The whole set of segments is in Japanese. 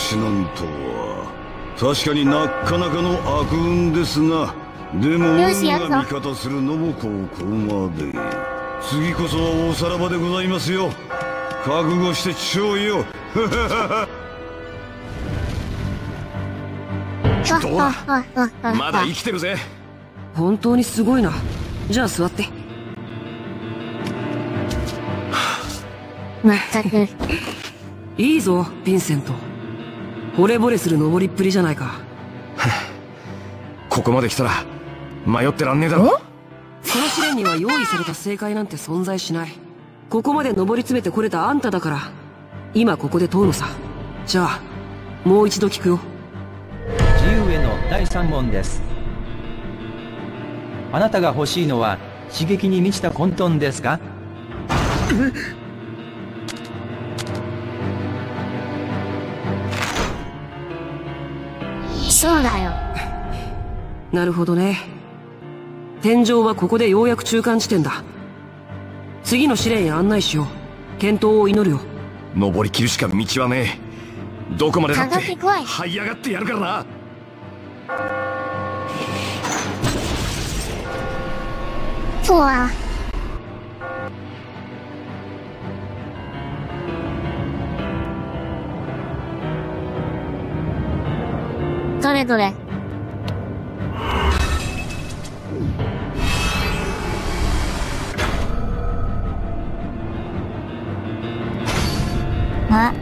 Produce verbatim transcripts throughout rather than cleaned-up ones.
しなんとは。確かになかなかの悪運ですな。でも運が味方するのもここまで。次こそはおさらばでございますよ。覚悟してちょうよ。 どうだ、まだ生きてるぜ。 本当にすごいな。じゃあ座って。 まったく。 いいぞヴィンセント。惚れ惚れする登りっぷりじゃないか。 ここまで来たら迷ってらんねえだろ。 この試練には用意された正解なんて存在しない。ここまで登り詰めてこれたあんただから今ここで問うのさ。じゃあもう一度聞くよ。 自由へのだいさん問です。あなたが欲しいのは刺激に満ちた混沌ですか？ そうだよ。 なるほどね。天井はここでようやく中間地点だ。次の試練へ案内しよう。健闘を祈るよ。 登りきるしか道はねえ。どこまでだって上がってこい。 這い上がってやるからな。 そうは。どれどれ。あ。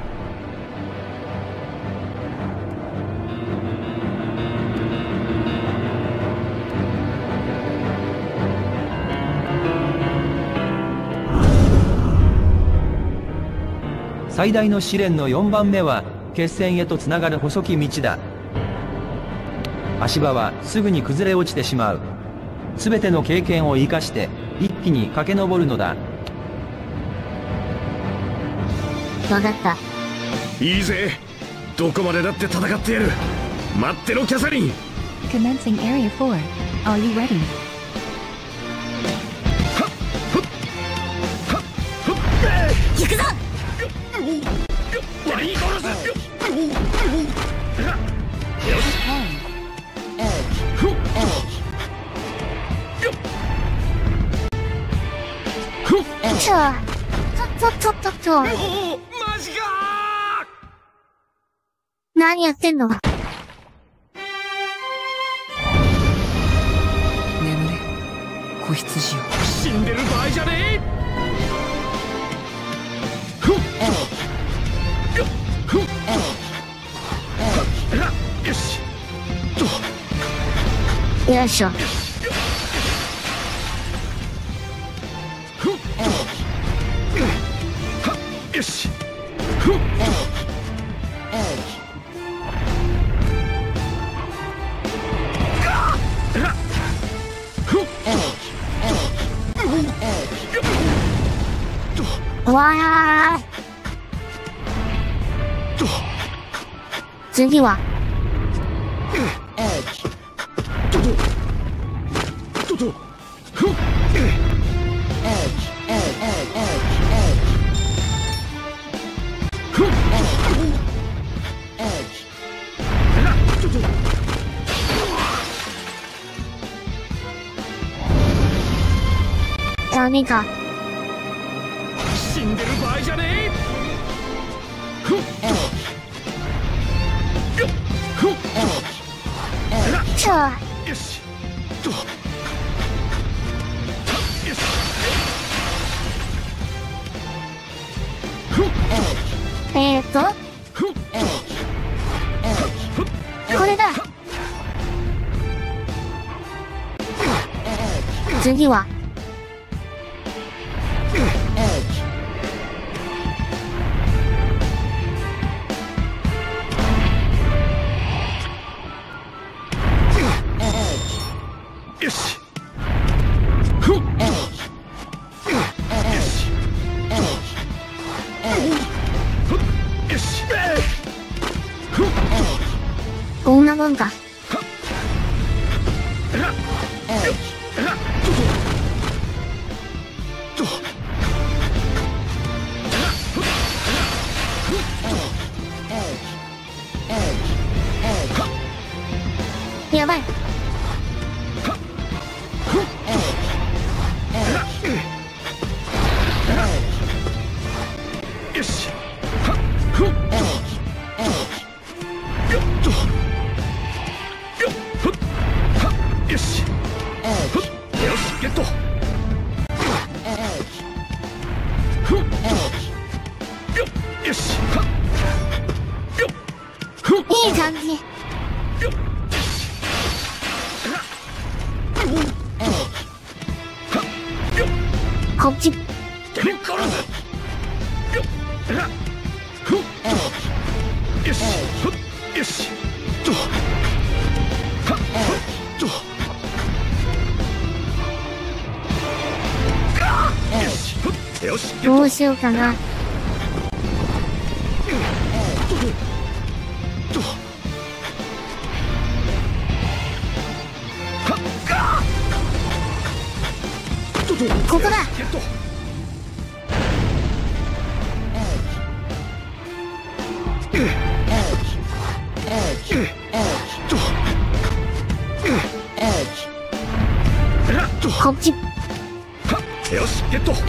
最大の試練のよんばんめは決戦へとつながる細き道だ。足場はすぐに崩れ落ちてしまう。すべての経験を生かして一気に駆け上るのだ。 わかった。 いいぜ。どこまでだって戦ってやる。待ってろキャサリン。 Commencing Area four. Are you ready? 行くぞ。 ワニ殺す。 ちょちょちょちょちょ。 マジか。 何やってんの。 眠れ子羊よ。 死んでる場合じゃねえ。よし。 よいしょ。 よし。 わーい。次は。何か。 死んでる場合じゃねえ。 ちょ。 よし。 えーっと。これだ。次は。 よし。 こんなもんか。 やばい。 よし。ふっよっとよっふっよし。ふっよしゲット。ふっよっよし。よっふっいい感じ。 よっこっち。 ふっよし。ふっよし。と。はっと。よし。ふっよし。 どうしようかな。ここだ。こっち。 よしゲット。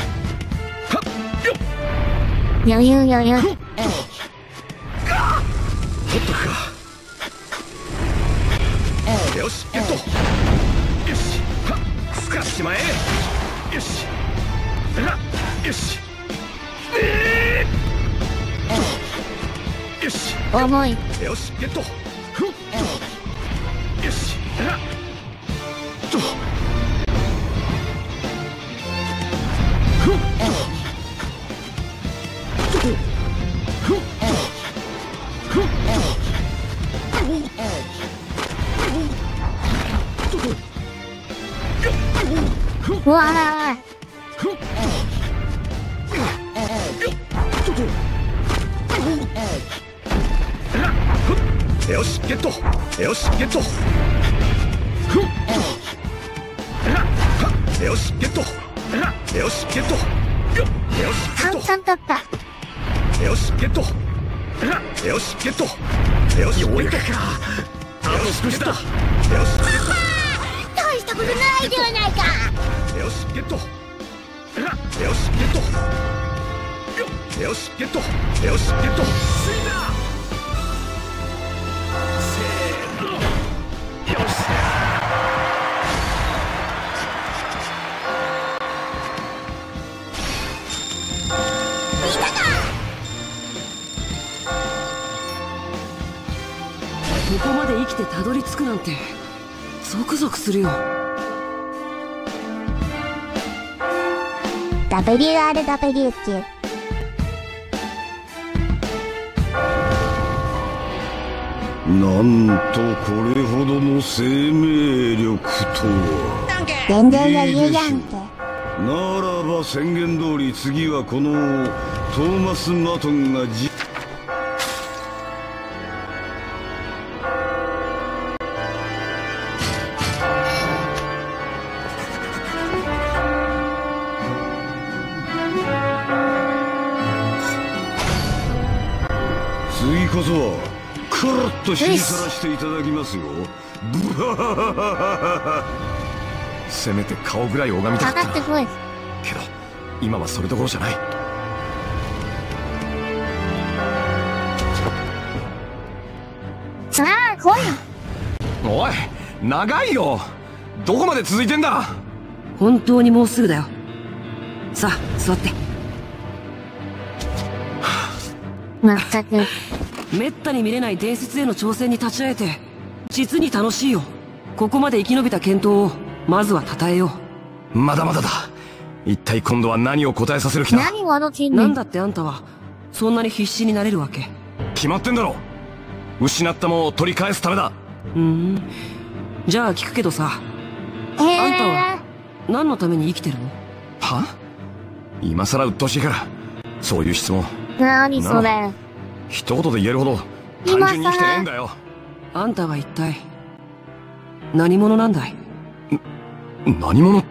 余裕余裕。 ほっとくか。よしゲット。よしはっ使っちまえ。よしはっよしえーよし重い。 よしゲット。ふっよしはっとふっうわあ。 よしゲット。よしゲット。よしゲット。よしゲット。よしゲッ簡ト。 単だった。 よしゲット。よしゲット。よしようやくか。あと少しだ。よし大したことないではないか。 よしゲット。よしゲット。よしゲット。よしゲット。スイだ。せーの。よし。 ここまで生きてたどり着くなんてゾクゾクするよ。 ダブリューアールダブリュー 級。 なんとこれほどの生命力とは。 全然余裕やんけ。 ならば宣言通り次はこのトーマス・マトンがじ次こそはクルッと死にさらしていただきますよ。ブハハハハ。 せめて顔ぐらい拝みたかったな。 かかってこい。 けど今はそれどころじゃない。 さあ来い。 おい長いよ。どこまで続いてんだ。 本当にもうすぐだよ。さあ座って。 まったく。 めったに見れない伝説への挑戦に立ち会えて実に楽しいよ。ここまで生き延びた健闘をまずは称えよう。まだまだだ。一体今度は何を答えさせる気だ。 何をあの天然。 なんだってあんたはそんなに必死になれるわけ。 決まってんだろ。失ったものを取り返すためだ。 うん。じゃあ聞くけどさ、 えー、 あんたは何のために生きてるの？ は？今さら鬱陶しいからそういう質問。 何それ。 一言で言えるほど単純に生きてねえんだよ。 あんたは一体何者なんだい？ 何者って。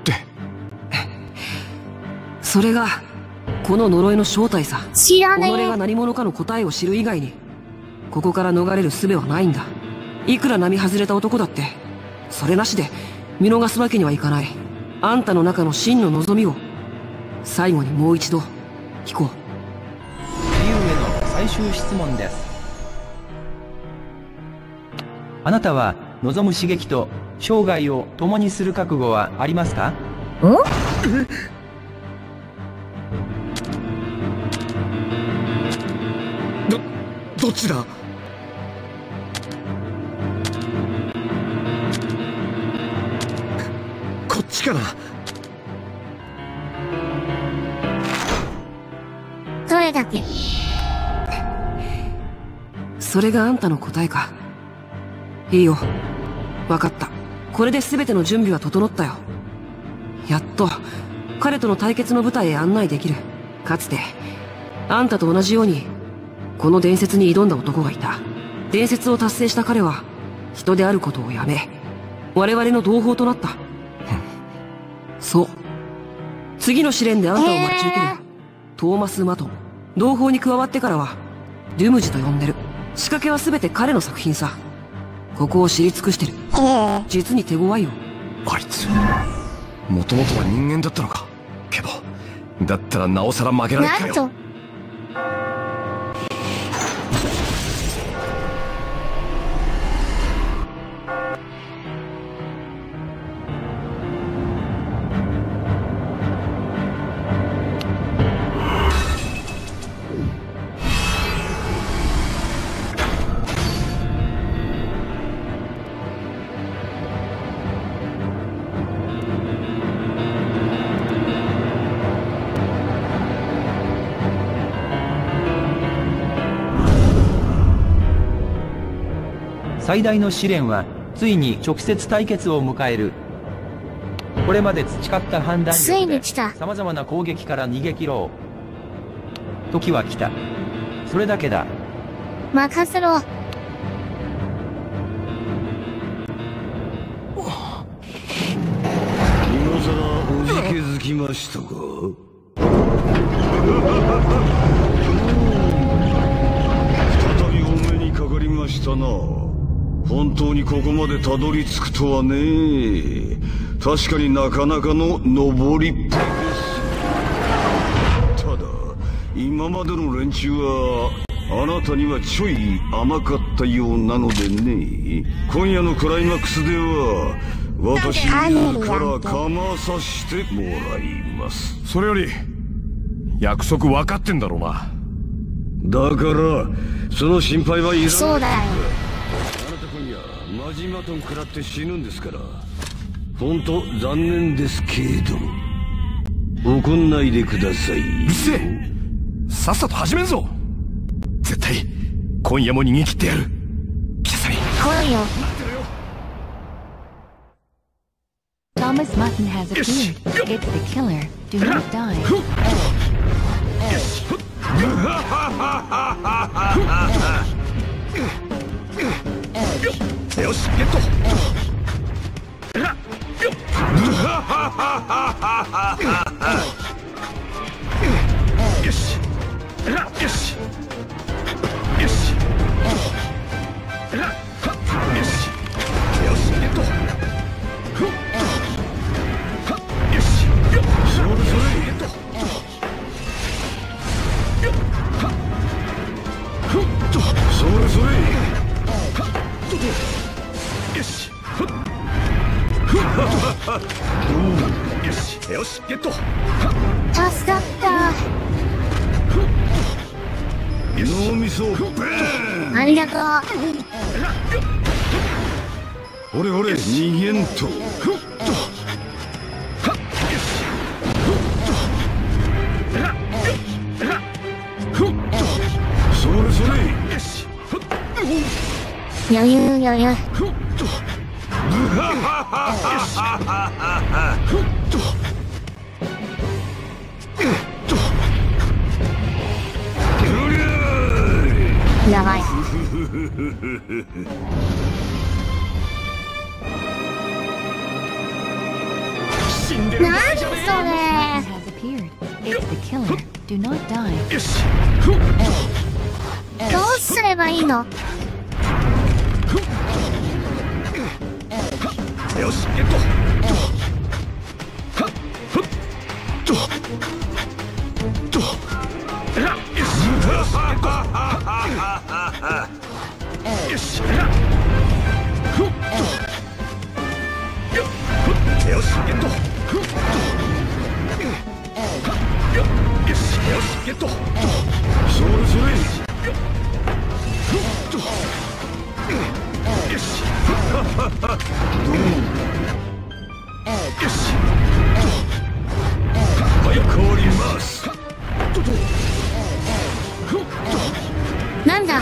それがこの呪いの正体さ。 知らねえ。 己が何者かの答えを知る以外にここから逃れる術はないんだ。 いくら並外れた男だってそれなしで見逃すわけにはいかない。あんたの中の真の望みを最後にもう一度聞こう。 理由への最終質問です。あなたは望む刺激と生涯を共にする覚悟はありますか？ ん？ ど、どっちだ？こっちかな。 どれだけ？ それがあんたの答えか。いいよ。わかった。これで全ての準備は整ったよ。やっと彼との対決の舞台へ案内できる。かつてあんたと同じようにこの伝説に挑んだ男がいた。伝説を達成した彼は人であることをやめ我々の同胞となった。そう。次の試練であんたを待ち受ける、えー、トーマス・マトン。同胞に加わってからはデュムジと呼んでる。仕掛けは全て彼の作品さ。ここを知り尽くしてる。 えー、 実に手強いよ。 あいつもともとは人間だったのか。けどだったらなおさら負けられないかよ。 なんと最大の試練はついに直接対決を迎える。これまで培った判断つい力でに来た。 様々な攻撃から逃げ切ろう。時は来た。それだけだ。 任せろ。 今さらおじけづきましたか？再びお目にかかりましたな。本当にここまでたどり着くとはね。確かになかなかの登りっぷりです。ただ今までの連中はあなたにはちょい甘かったようなのでね。今夜のクライマックスでは私自らかまさせてもらいます。 それより約束分かってんだろうな。 だからその心配はいらない。 そうだよ。 マジマトン食らって死ぬんですから。本当残念ですけど怒んないでください。 うるせえ。さっさと始めんぞ。絶対今夜も逃げ切ってやる。キサリ来いよ。 Thomas Mutton has appeared. It's the killer. Do not die. よしゲット。よしよしよしよしよしゲット。よしそれそれゲット。それそれよしよしよしゲット。 助かった。 脳みそベーン。 ありがとう。 ほれほれ逃げんと。それそれ余裕余裕。やばい。何それ。 has appeared. It's the killer. Do not die. よしどうすればいいの？ よしゲットはっふっととよしよしよしゲットよしよしゲットそれそれよしよし早く降りますなんだ。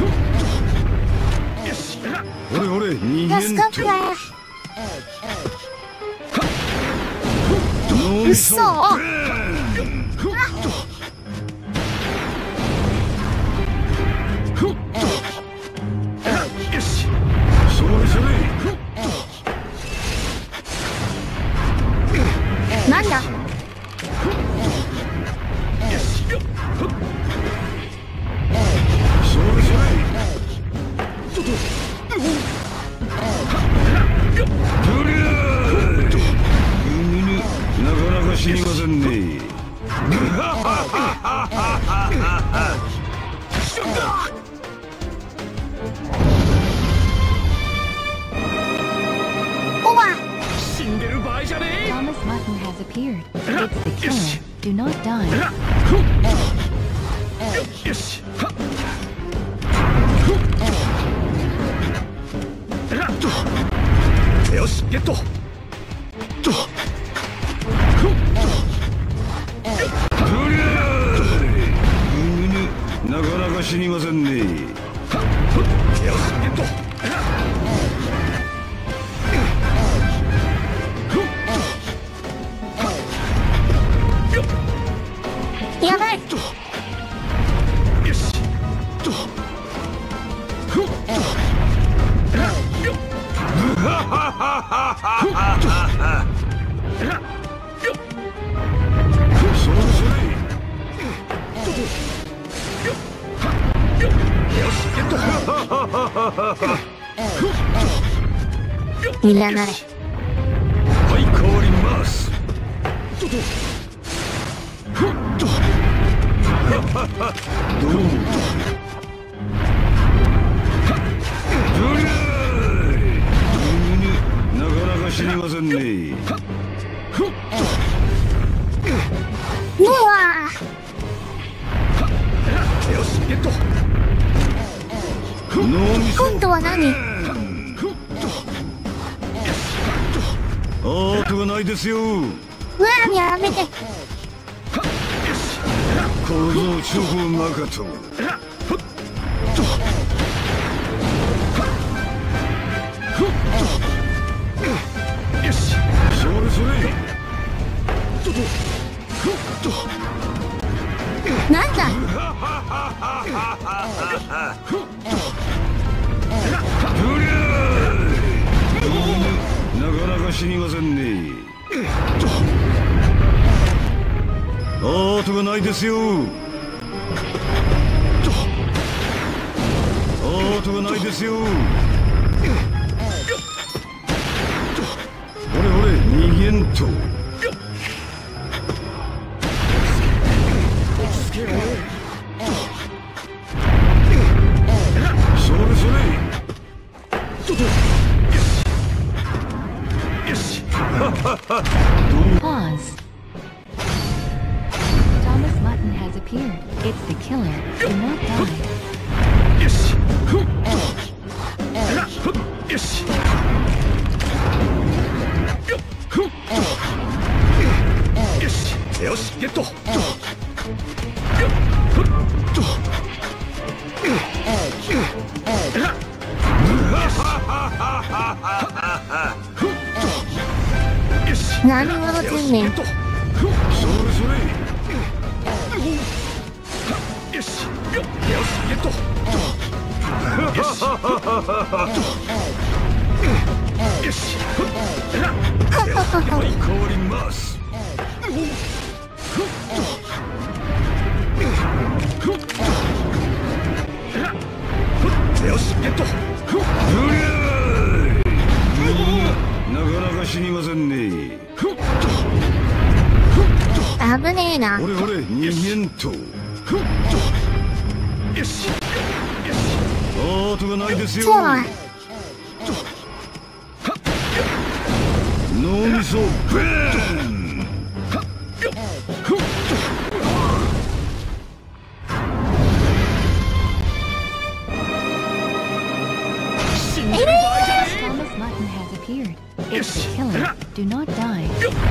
ほれほれ逃げんと助かった。うっそ。 よしそれそれなんだ。 それそれとりゃーぐぬぬなかなか死にませんねおわ。 死んでる場合じゃねえ Thomas Mutton has appeared. It's the killer. Do not die. よしよしゲットとぐぬぬなかなか死にませんねよしゲットやばい。 よしとそれそれよしゲットいらない。 はい変わりますどうもどりゃーぐぬぬなかなか死にませんねうわ。 よしゲット脳みそ今度は何。 アートがないですようわ。やめて。 構造チョコマカトよしそれそれなんだ。 どりゃーなかなか死にませんねアートがないですよアートがないですよほれほれ逃げんとそれそれよし Pause. Thomas Mutton has appeared. It's the killer. Do not die. よしふっふっよしよっふっよしよしゲットよっふっとよし何者天然。 それそれよしよよしゲットよしよしはい変わりますよしゲットどりゃーなか危ねえな。 俺俺人間と。 よし。 アートがないですよ。 そうは脳みそベーン。 Thomas Martin has appeared. It's the killer. Do not die.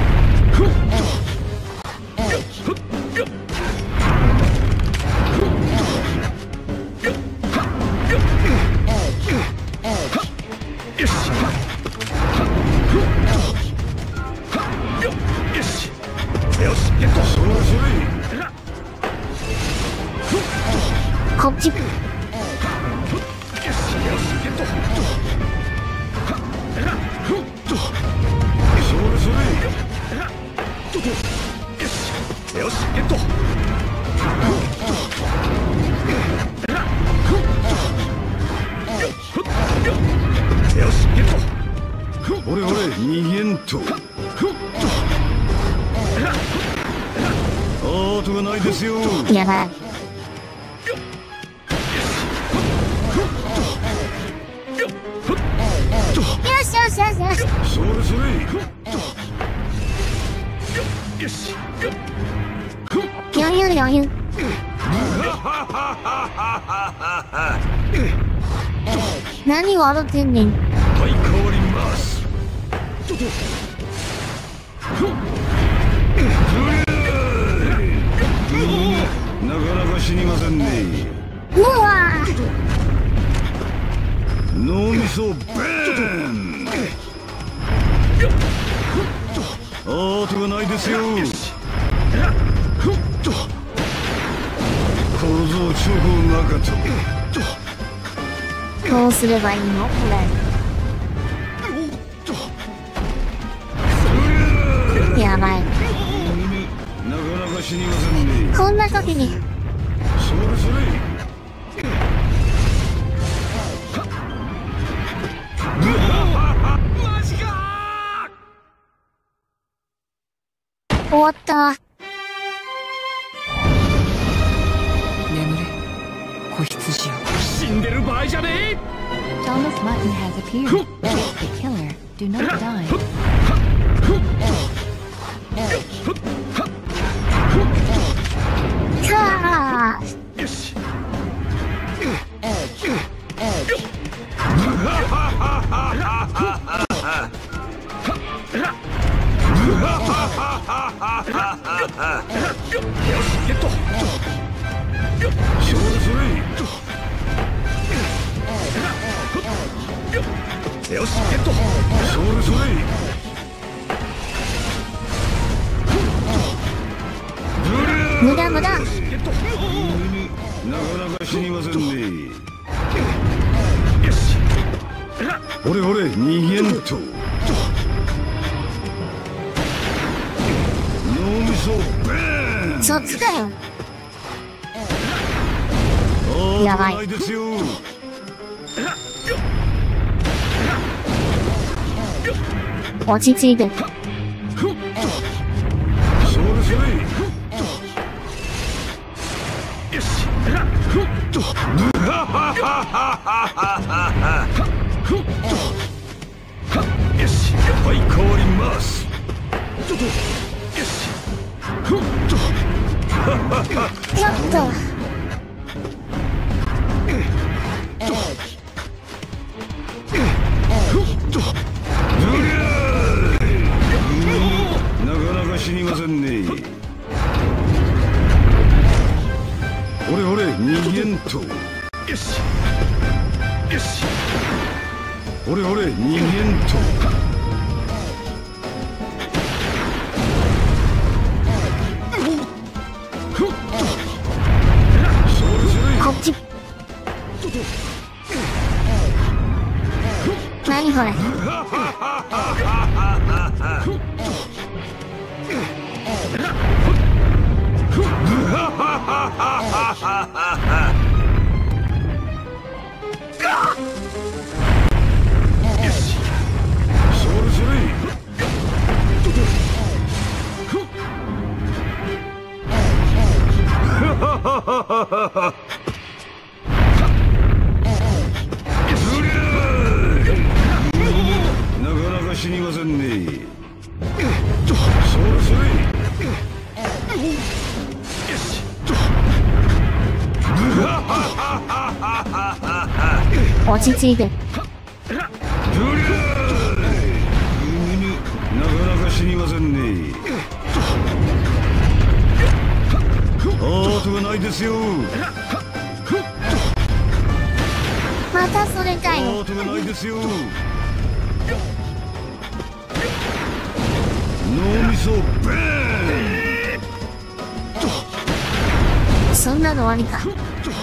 겁집. 俺俺人間と。アートがないですよ。 やばい。よしよしよしよし。 それそれ。 よし。 余裕余裕。何笑ってんねん。 はい、変わります。なかなか死にませんね。 うわ脳みそベーン。アートがないですよ。構造直後中と。 どうすればいいのこれ。やばい。 なかなか死にませんね。 こんな時に。 それそれ。 マジか終わった。 眠れ子羊よ。 死んでる場合じゃねえ。 Thomas Martin has appeared. It's the killer. Do not die. さあ。 よし。ゲット。 それそれ。 よしゲット。 それそれ。 無駄無駄。 なかなか死にませんね。 よし。 俺俺人間と。脳みそベーン。 そっちだよ。 やばい。ないですよ。 落ち着いて。 それそれ。 よし。よし。 はい、変わります。 よし。 やった。 なかなか死にませんね。俺俺人間と。 よし。よし。 俺俺人間と。 こっち。何これ。 それそれ。 なかなか死にませんね。それそれ。 落ち着いて。 なかなか死にませんね。ハートがないですよ。 またそれかハよ。 ートがないですよ。脳みそベーン。 そんなのありか。 なか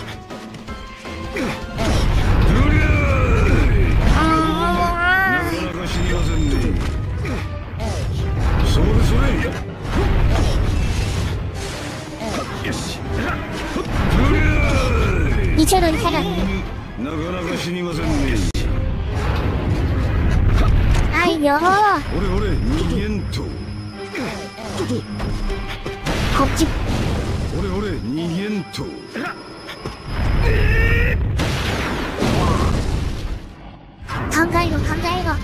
なか死にませんね。それそれ。 いけるいける。 なかなか死にませんね。 はいよー。 俺俺逃げんと。 こっち。 俺俺逃げんと。 考えろ考えろ。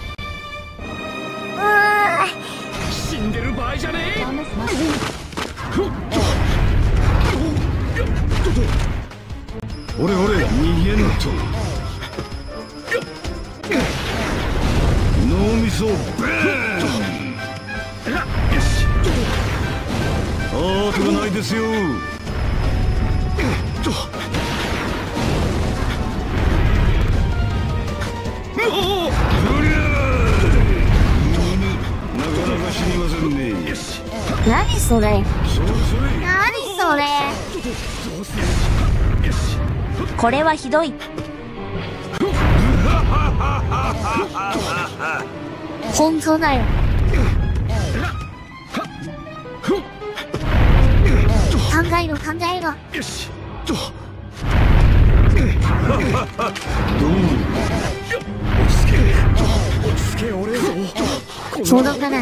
うわ死んでる場合じゃねえ。 Thomas Martin. 俺俺逃げんと。脳みそベーン。 よし。 ハートがないですよ。なかなか死にませんね。 ー何それ。 それそれ。 何それ。 これはひどい。 本当だよ。考えろ考えろ。 よし。 どう落ち着け。落ち着け俺ぞ。 届かない。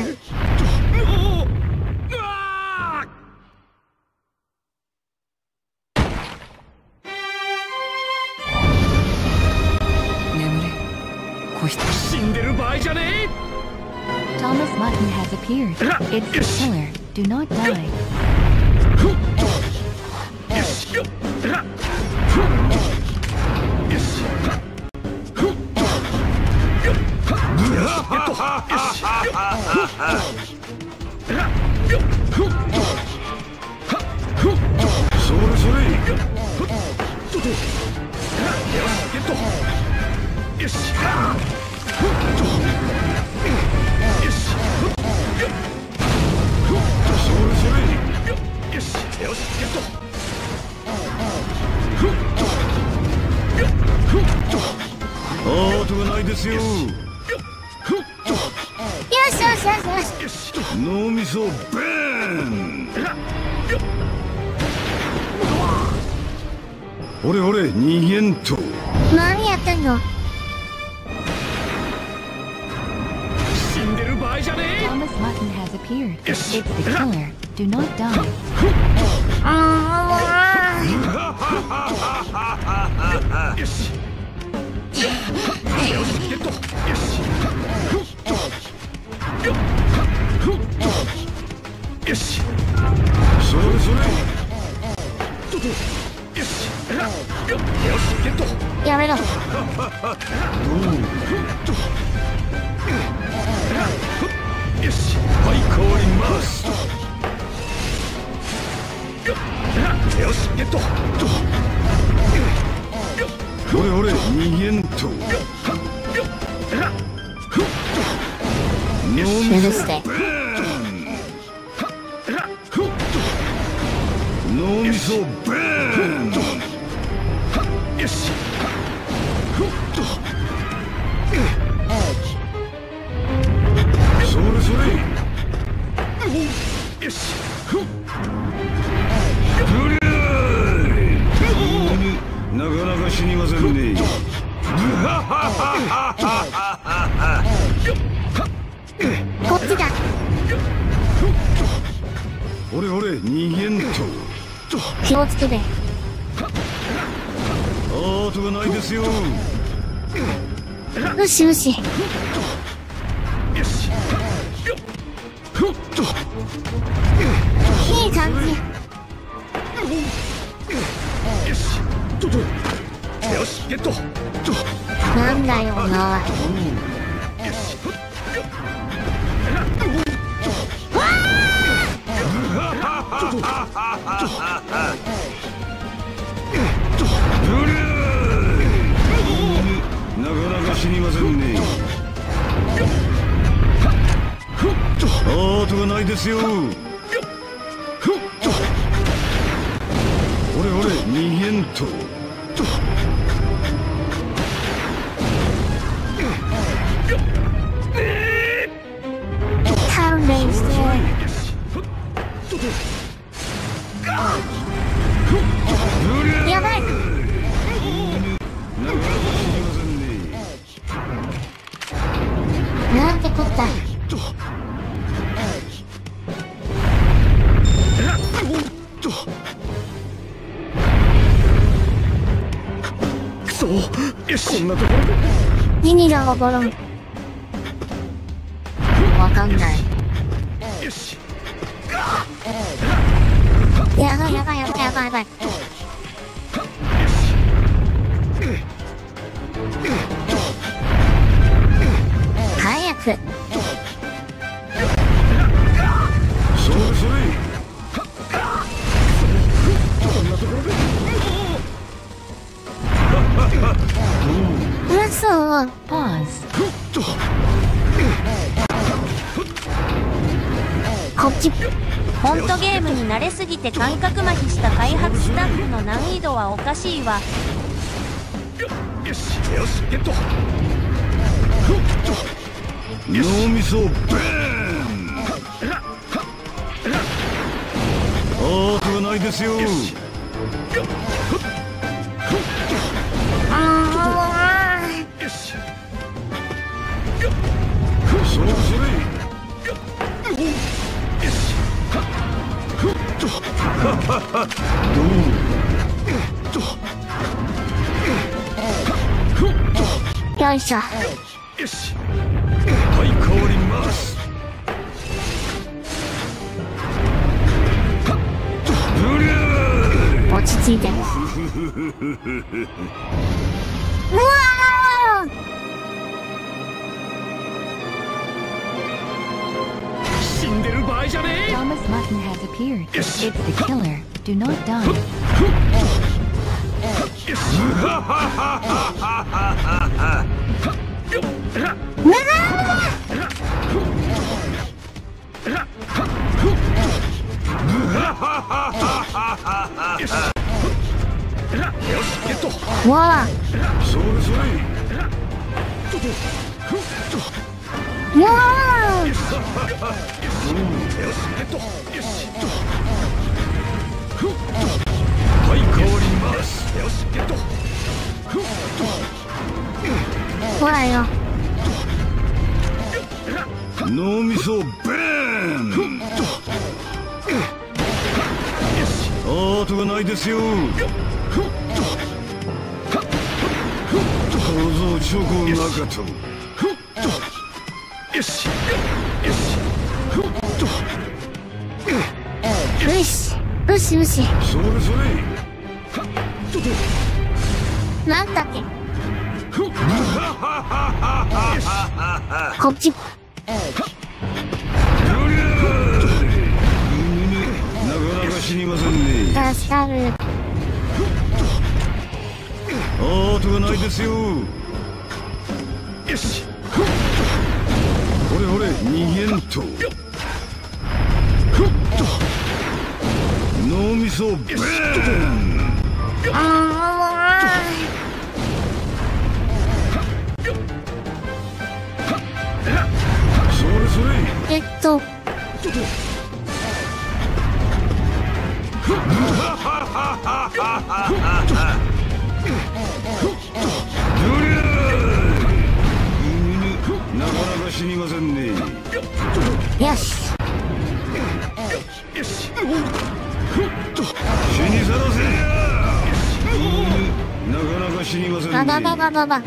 眠れ子羊。 死んでる場合じゃねえ。 Thomas Martin has appeared. It's the killer. Do not die. よし。よし。 それそれ。 ゲット。よし。よし。 それそれ。 よし。よし。ゲット。 ハートがないですよ。 よしよしよしよし。 脳みそベーン。俺俺逃げんと。 何やってんの。 死んでる場合じゃねえ。 Thomas Martin has appeared. It's the killer. Do not die. あよし。よし。ゲット。よし。よし。 それそれ。 よし。よし。ゲット。 ーやめろ。 よし。 はい変わります。 よし。ゲット。 俺俺逃げんと。脳みそ許して。 脳みそベーン。 よし。 それそれ。 よし。 なかなか死にませんね。 こっちだ。 俺俺逃げんと。 気をつけて。 あとがないですよ。 よしよし。 よし。ふっと。 いい感じ。 よし。とと。よし、ゲット。と。 なんだよな。 よし。 なかなか死にませんね。あとがないですよ。ほれほれ逃げんと。 勘弁して。やばい。なんてこった。 くそ。よし。こんなところで。 何が起こるん。わかんない。 よし。 やばいやばいやばいやばいやばい。早く。 それそれ。 こんなところで。 うわ、そう。 Pause. こっち。 ほんとゲームに慣れすぎて感覚麻痺した開発スタッフの難易度はおかしいわ。 よし。よし、ゲット。 脳みそベーン。あとがないですよ。 あよし。 それそれ。 あ。よいしょ。 よし。 はい変わります。 落ち着いて。うわー。 死んでる場合じゃねえ。 Thomas Mutton has appeared. Yes. It's the killer. Do not die. よし。よし、ゲット。 うわー。 それそれ。 うわー。 よし、ゲット。よし。 はい変わります。 よし、ゲット。 ほらよ。 脳みそベーン。あとがないですよ。構造チョコ中と。 よし。よし。 よし。よしよし。 それそれ。 なんだっけ。こっち。 なかなか死にませんね。 助かる。 あとがないですよ。 よし。 ほれほれ逃げんと。脳みそベーン。 あそれそれ。 ー。えっと。 なかなか死にませんね。 よし。 よし。 死死にませんね。 あばばばばば。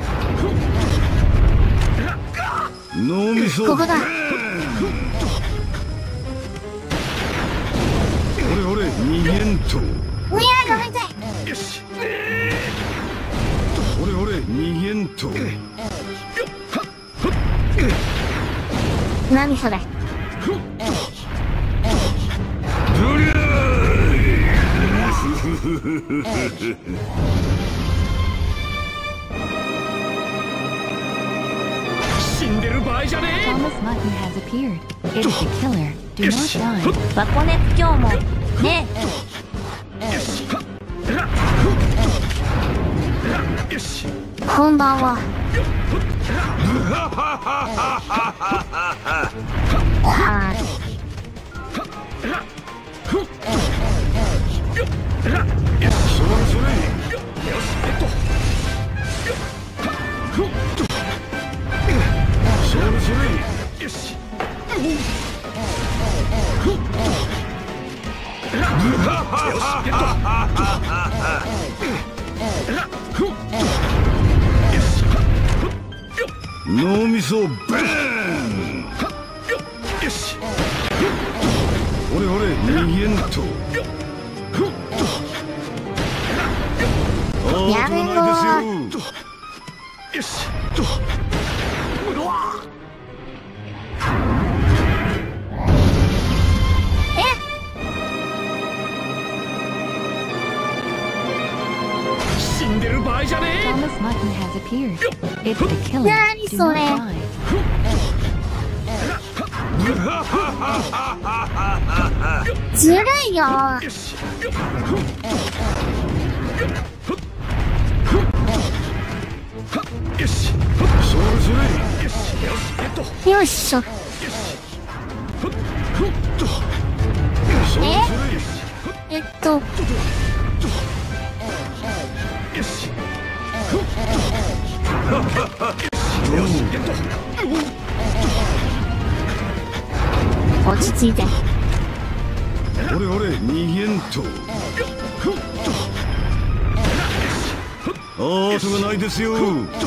脳みそここだ。 ほれほれ逃げんと。 うわー、ごめんなさい。 よし。 ほれほれ逃げんと。 何それ。 どりゃ死んでる場合じゃね Thomas Mutton has appeared. It's the killer. Do not die. バコネ今日もねえ。よし。よし。 こんばんは。あーそれそれ。 よし、えっと。 それそれ。 よし。 脳みそバーン。 よし。 ほれほれ逃げんと。あーとないですよ。 よし。死んでる場合じゃね Thomas Mutton has appeared. It's the killer. 何 Do それ。 not die. ずるいよ。 え。よし。よし。 それそれ。 よし。よし。えっと。 よっしょ。 それそれ。 えっと、 よし。よし。えっと。 落ち着いて。 ほれほれ逃げんと。あーとがないですよ。 よ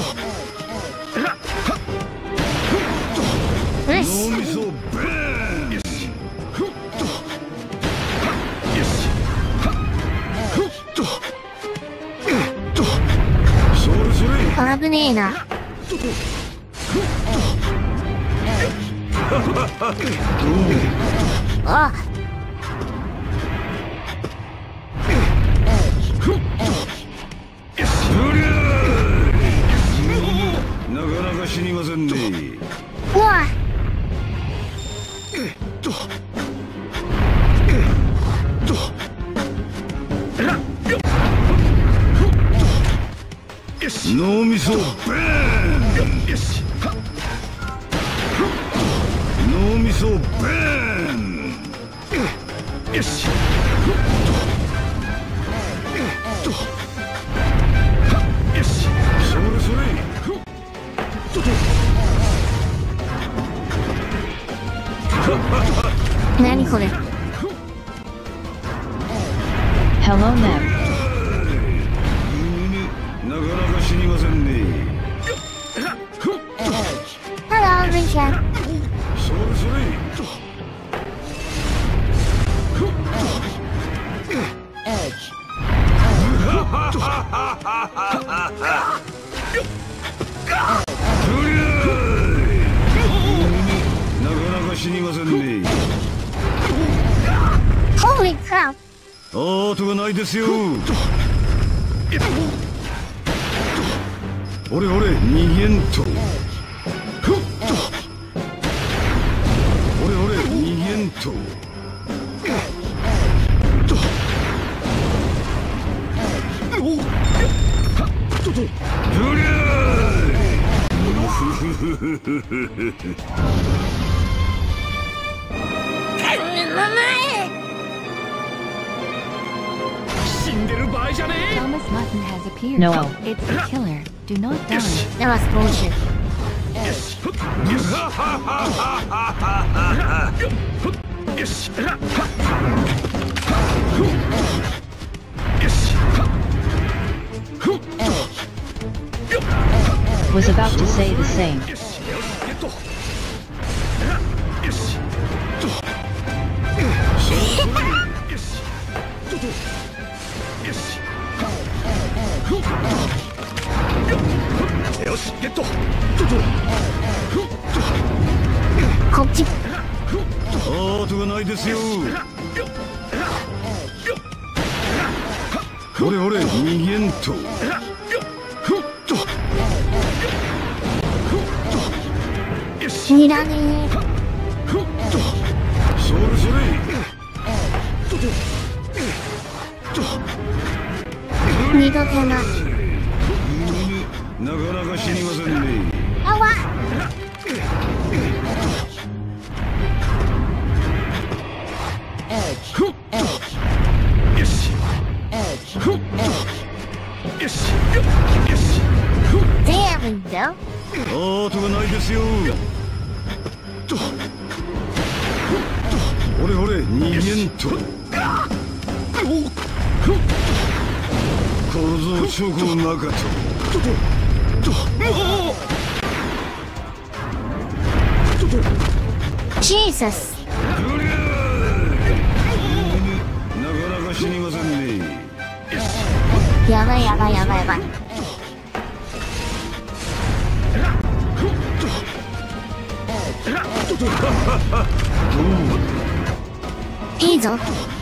脳し。 みそバーン。 よし。 それそれ。 危ねえな。あ、 なかなか死にませんね。 うわ。 よし。 脳みそバーン。 よし。 脳みそバーン。 よし。よし。 それそれ。 何これ。 Hello, Neb. なかなか死にませんね。 Hello, Richard. それそれ。なかなか死にませんね。 Holy crap. あーとがないですよ。ほれほれ逃げんと。ほれほれ逃げんと。どりゃ死んでる場合じゃね Thomas Mutton has appeared. No. It's the killer. Do not die. That was bullshit. よし。よし。よし。 Was about to say the same. よしゲット。よしと。よしとと。よし。よしゲット。とと。 こっち。 あとがないですよ。ほれほれ逃げんと。 知らねえ。 それそれ。 二度手な。 なかなか死にませんね。 あわ。 よし。よし。よし。 There we go. あとがないですよ。ほれほれ逃げんと。小僧諸侯の中と。 Jesus。 なかなか死にませんね。 やばいやばいやばいやばい。いいぞ。 はい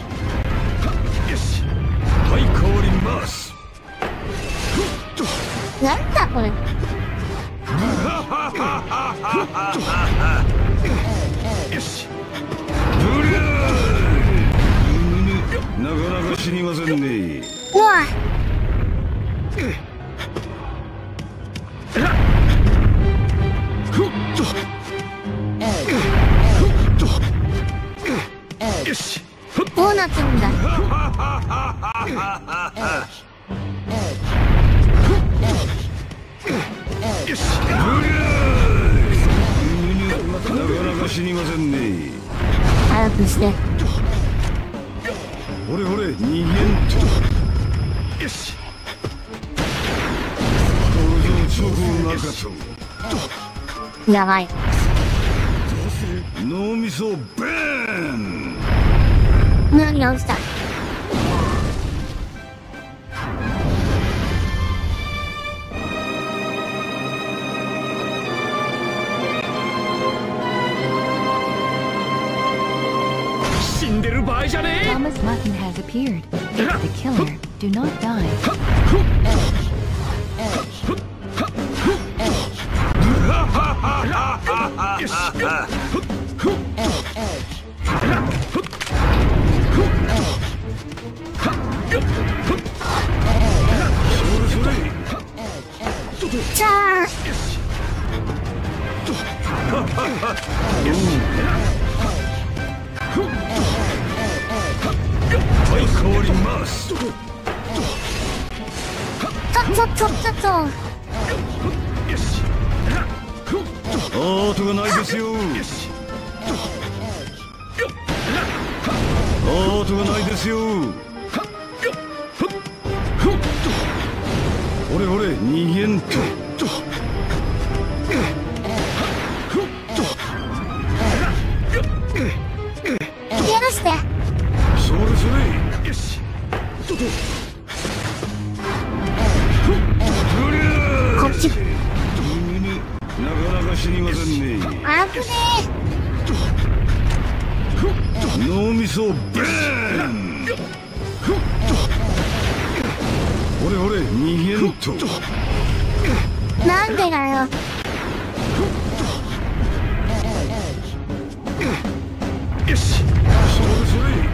変わります。 なんだこれ。 よし。 なかなか死にませんね。 うわ。 よし。 どうなってるんだ。 よし。 なかなか死にませんね。 早くして。 ほれほれ逃げんと。 よし。 小僧諸侯の中と。 やばい。 脳みそベーン。 何が起きた。 死んでる場合じゃねえ。 Thomas Mutton has appeared. It's the killer. Do not die. よし。 じゃあ。 はい変わります。 ちょちょちょちょちょ。 よし。 あとがないですよ。 よし。 あとがないですよ。ほれほれ逃げんと。 許して。 それそれ。 よし。 こっち。 なかなか死にませんね。 あぶね脳みそベーン。ほれほれ逃げんと。 え。なんでだよ。 よし。 それそれ。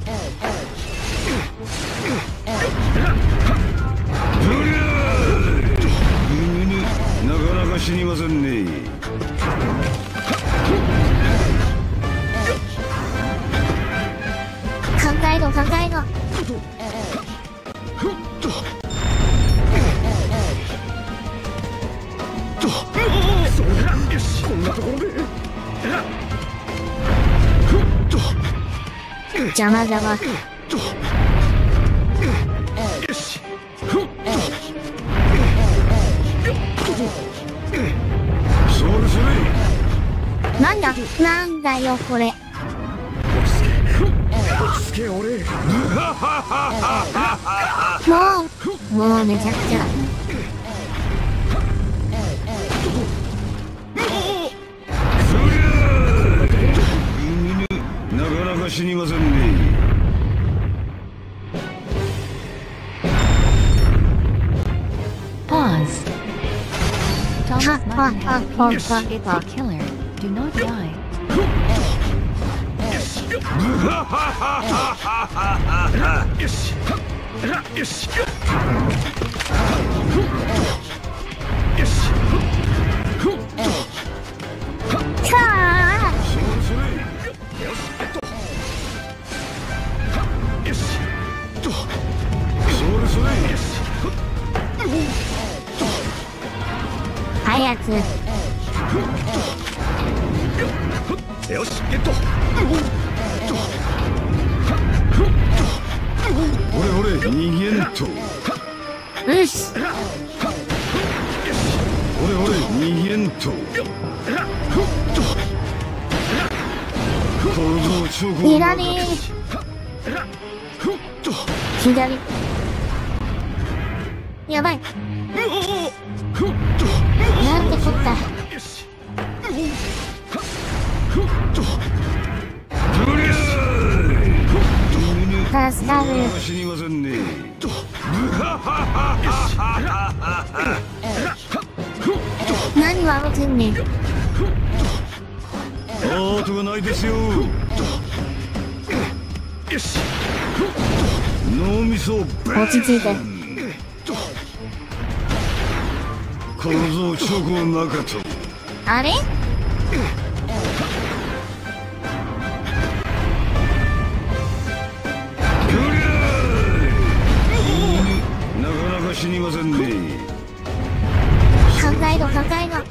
なかなか死にませんね。 考えろ考えろ。 よし。こんなところで。 邪魔邪魔。 よし。 なんだなんだよこれ。 落ち着け俺。 もうもうめちゃくちゃ。 なかなか死にませんね。 Pause. Thomas Ha, ha, Martin ha, has ha, appeared. ha, It's ha. the killer. Do not die. よしよしよし。 さあそれそれ。 よしえっとよしとそれそれ。 よし早く。 よしゲット。 俺俺逃げんと。 よし。 俺俺逃げんと。構造直後。 いらねえ。左。やばい。なんてこった。助かる。 死にませんね。 何笑ってんねん。 あとがないですよ。 よし脳みそ落ち着いて。 構造直後中と。 あれなかなか死にませんね。 考えろ考えろ。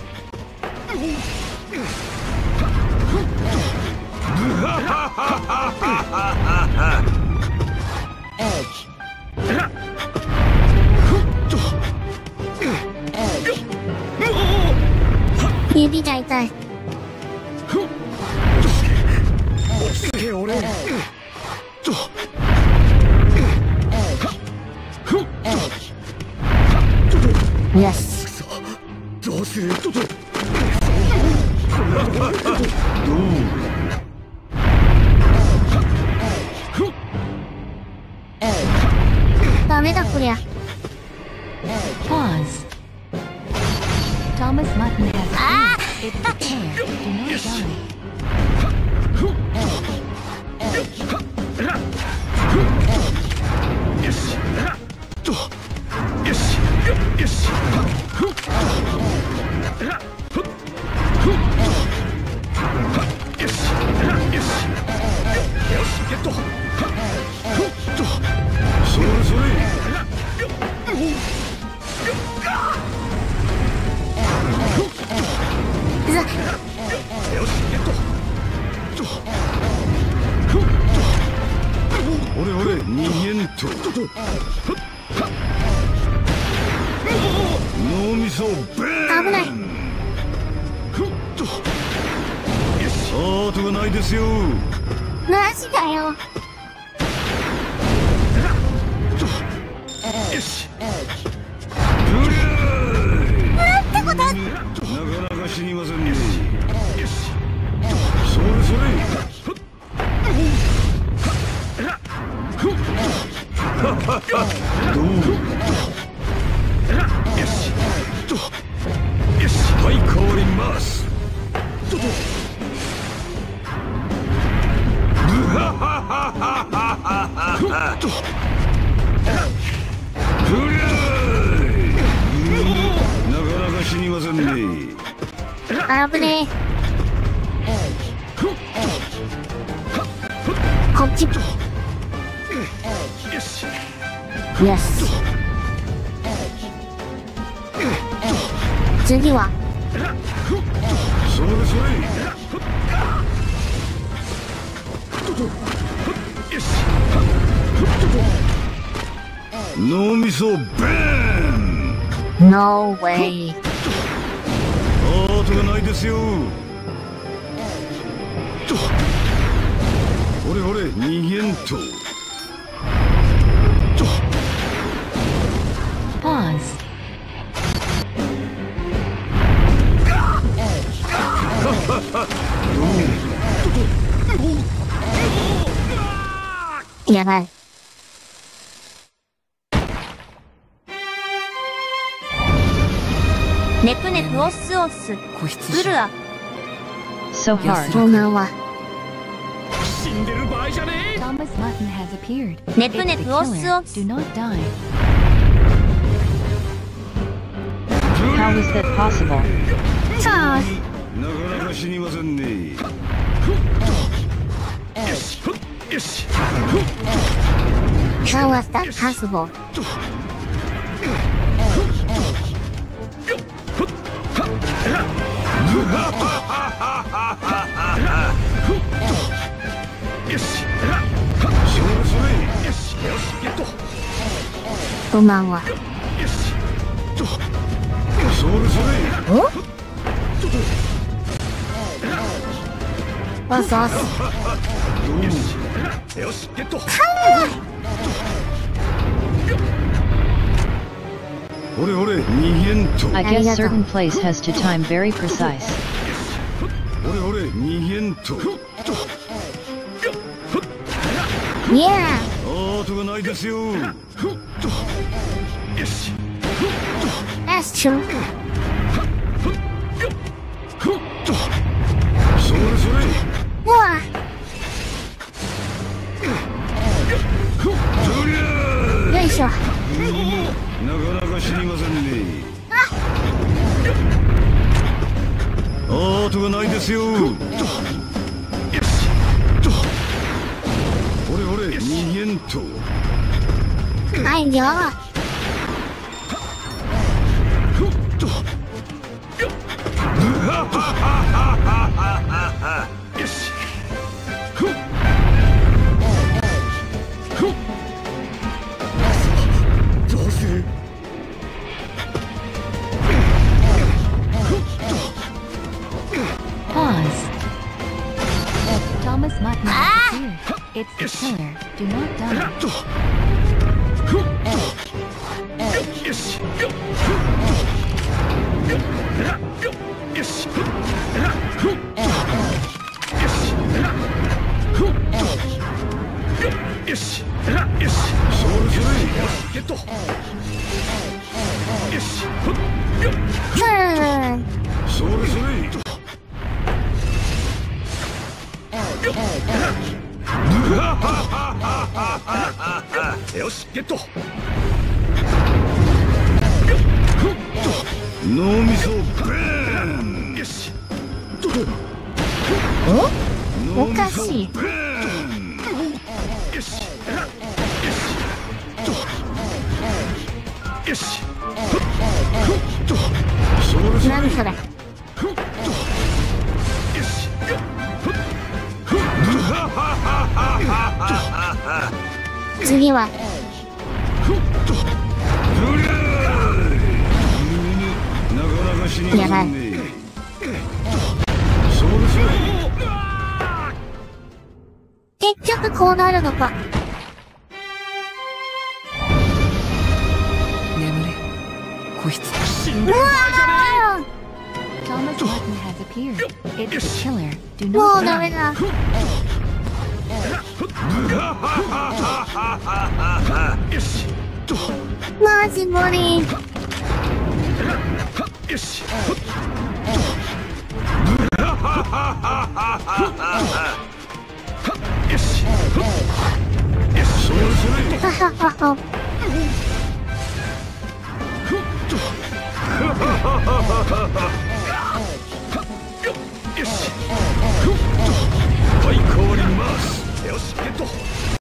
指が痛い。 落ち着け俺。 よし。 どうするとと。ダメだこりゃ。 Pause. Thomas Martin has appeared. It's the killer. Do not die. よしとよしよしよしよしゲットそれそれ。 うざ。 よしゲット俺俺逃げんと。脳みそベーン。 危ない。 あとがないですよ。 マジだよ。 よしなんてこと。 なかなか死にませんね。 よしそれそれ。どうよしとよしはい変わります。 ととなかなか死にませんね。 危ねえ。こっち。よよしし。次は。 それそれ。 よし脳みそベーン。 No way。 あとがないですよ。 ほれほれ逃げんと。 Pause. やばい。 ネプネプオスオス個室ウルア So hard. こんばんは。 死んでる場合じゃねえ。 Thomas Mutton has appeared. Nep It's nep the os killer. os. Do not die. How is that possible? さあ、 なかなか死にませんね。 よしよし。 How was that possible? よし。 それそれ。 よしよしゲット。 こんばんは。 よし。 それそれ。 お？わすわす。 よしゲット。 ほれほれ逃げんと。 I guess certain place has to time very precise. ほれほれ逃げんと。 いやアートがないですよ。 よし。 ー、That's true. それそれ。 うわ、 そりゃよいしょ。 なかなか死にませんね。アートがないですよ。ほれほれ逃げんと。 はいよ。 よし。 Pause. Thomas Mutton has appeared. It's the killer. Do not die. よし。よし。よし。よし。 それそれ。 ゲット。よし。 ふーん。 それそれ。 よしゲット。 脳みそブーン。 よし。 おかしい。 ブーン。 よし。よし。 それそれ。 何それ。 よし。 次は。 なかなか死にまやばいせんね。それそれ。 結局こうなるのか。 眠れ個室。 死んでる場合じゃね Thomas Mutton has appeared. It's the killer. Do も not うダメ die. だ。 え。よし。 マジ無理。 よし。よし。 それそれ。 はははは。 よし。 はい変わります。 よしゲット。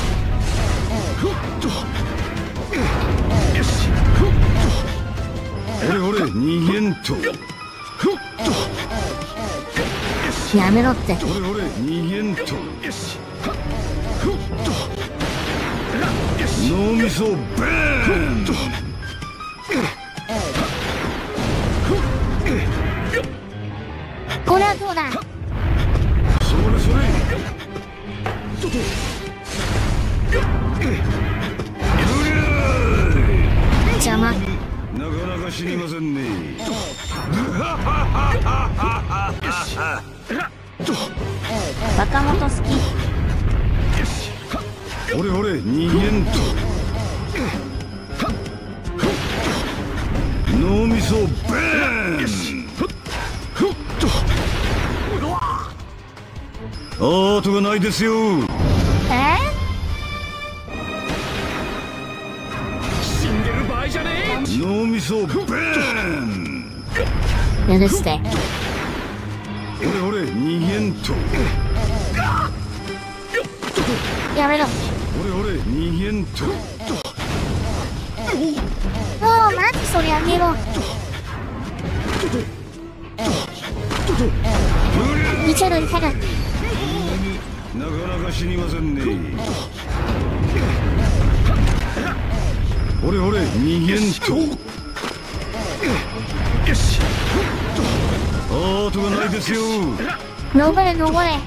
よし。 ほれほれ逃げんと。 やめろって。 ほれほれ逃げんと。 よし。 脳みそブーン。 これはどうだ。 それそれ。 ま。 なかなか死にませんね。 若元好き。 俺俺逃げんと。脳みそベーン。アートがないですよ。 え死んでる場合じゃねえ。 脳みそベーン。 許して。 俺俺逃げんと。 やめろ。 俺俺逃げんと。 もうマジそれやめろ。いけるいける。 なかなか死にませんね。俺俺逃げんと。 よし。 アートがないですよ。 登れ登れ。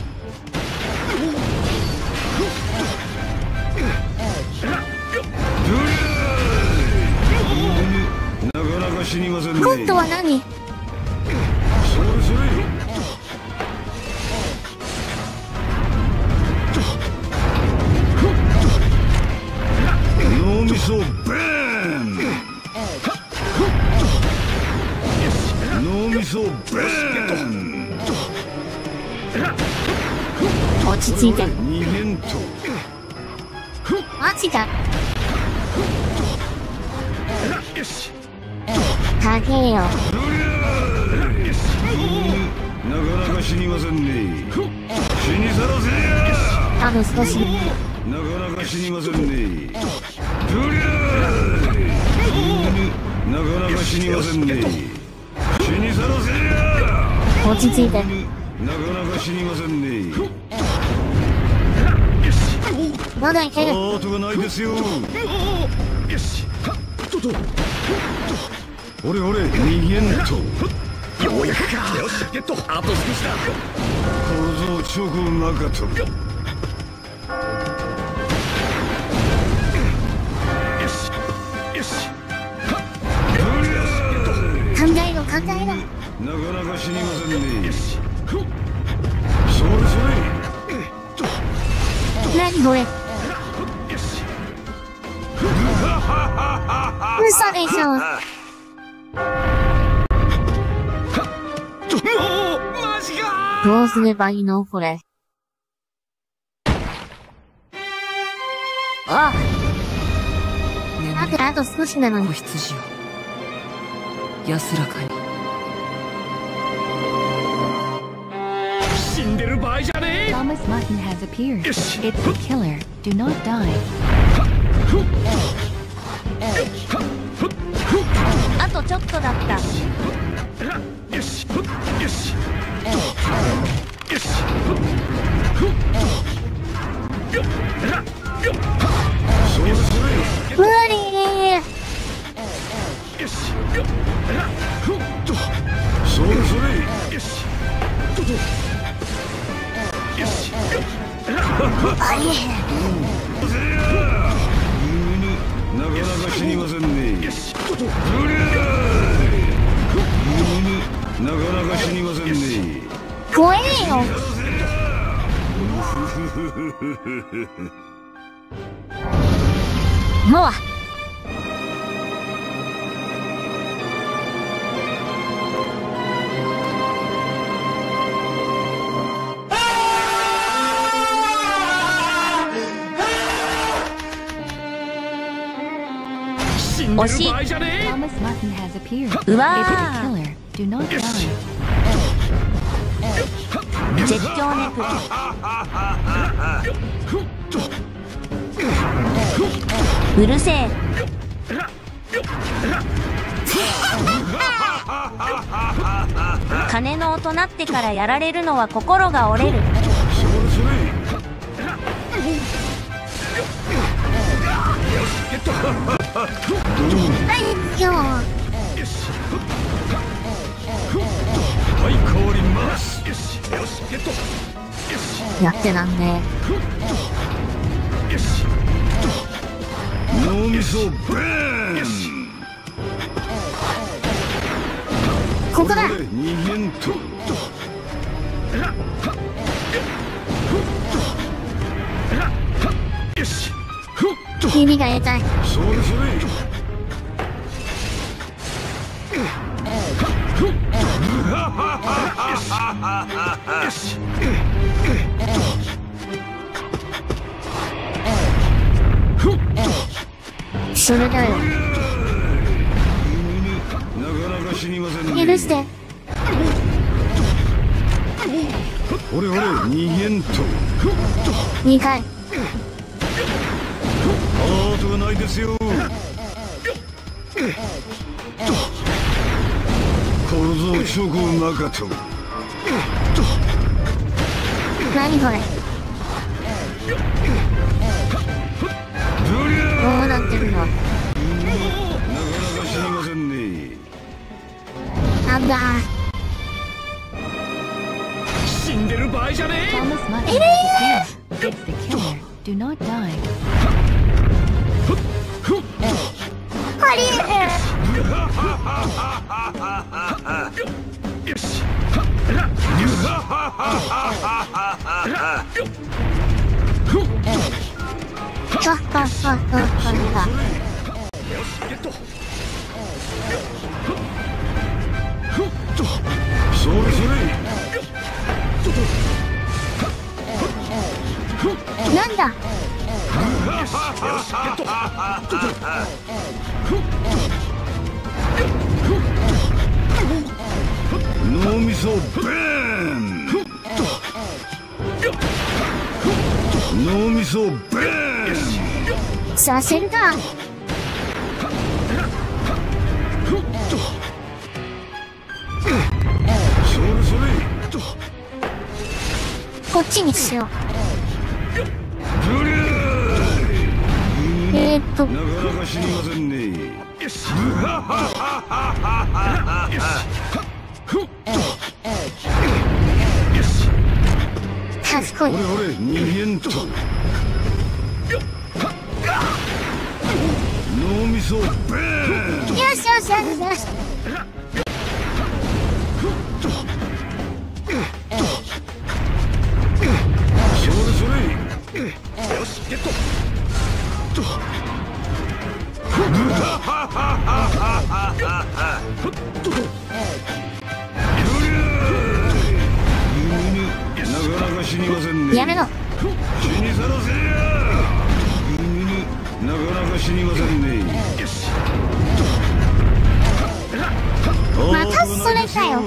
なかなか死にませんね。 今度は何？ それそれ。脳みそベーン。脳みそベーン。 落ち着いて。 逃げんと。 マジか。 よし。 高えよ。 なかなか死にませんね。死にさらせや。 あと少し。 なかなか死にませんね。なかなか死にませんね。死にさらせや。 落ち着いて。 なかなか死にませんね。 まだいける。 アートがないですよ。 よし。 俺俺逃げんと。 ようやくか。よしゲット。あと少しだ。 構造チョコマカト。 よしよし。 考えろ考えろ。 なかなか死にませんね。 よし。 それそれ。 何これ。 よし。 嘘でしょ。 マジか。 どうすればいいのこれ。ああとあと少しなのに。 子羊よ、安らかに。 死んでる場合じゃねえ。 Thomas Martin has appeared. Yes. It's the killer. Do not die. あとちょっとだった。 よしよしよし。 それそれ。 無理。 よし。 それそれ。 よし。よし。 あいえ。 なかなか死にませんね。 よし。 なかなか死にませんね。 怖えよ。もう。 惜しい。 Thomas Martin has appeared. It's う the わ killer. Do not die. ー絶叫ネク。うるせえ。金の音鳴ってからやられるのは心が折れる。 それそれ。 はいよ。 はい変わります。 よしよしゲット。 やってなんね。 よし。 脳みそベーン。 ここだ。 逃げんと。 よし。 指が痛い。 それそれ。 よし。 それだよ。 なかなか死にませんね。 許して。 俺俺逃げんと。 にかい。 ハートがないですよ。構造諸行マカト。 何これ。どうなってるの。 なかなか死にませんね。 なんだ。 死んでる場合じゃねえ。 Thomas Mutton is the killer. It's the killer. Do not die. ありえよし。 はっはっはっはっは。 それそれ。 なんだ。 脳みそベーン。脳みそベーン。 させるか。 それそれ。 こっちにしよう。 ブリュー。 えーっと。 なかなか死にませんね。 よし。 賢い。 俺俺逃げんと。脳みそベーン。 よしよしよしよし。 それそれ。 よし、ゲット。 なかなか死にませんね。 やめろ。 死にさらせや。なかなか死にませんね。 またそれかよ。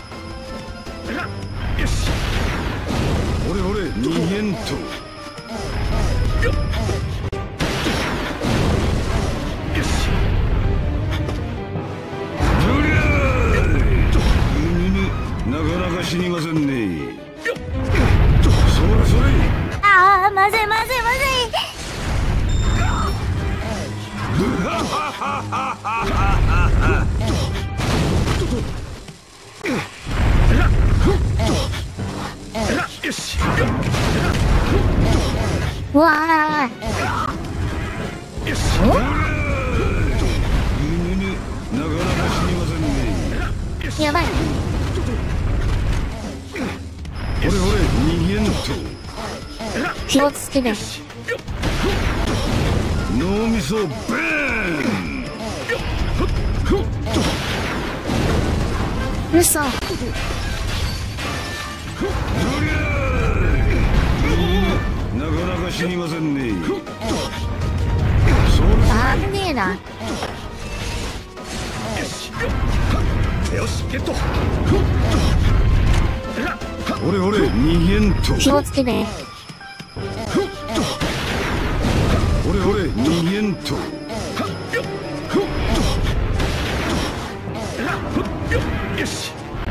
俺俺逃げんと。なかなか死にませんね。それそれ。 ああ、まずいまずいまずよし。 うわあ。 よし。 なかなか死にませんね。 やばい。 俺俺逃げんと。 気をつけて。 脳みそベーン。 嘘。 なかなか死にませんね。 あぶねえな。 よし、ゲット。 俺俺逃げんと。 気をつけて。 俺俺逃げんと。 よし。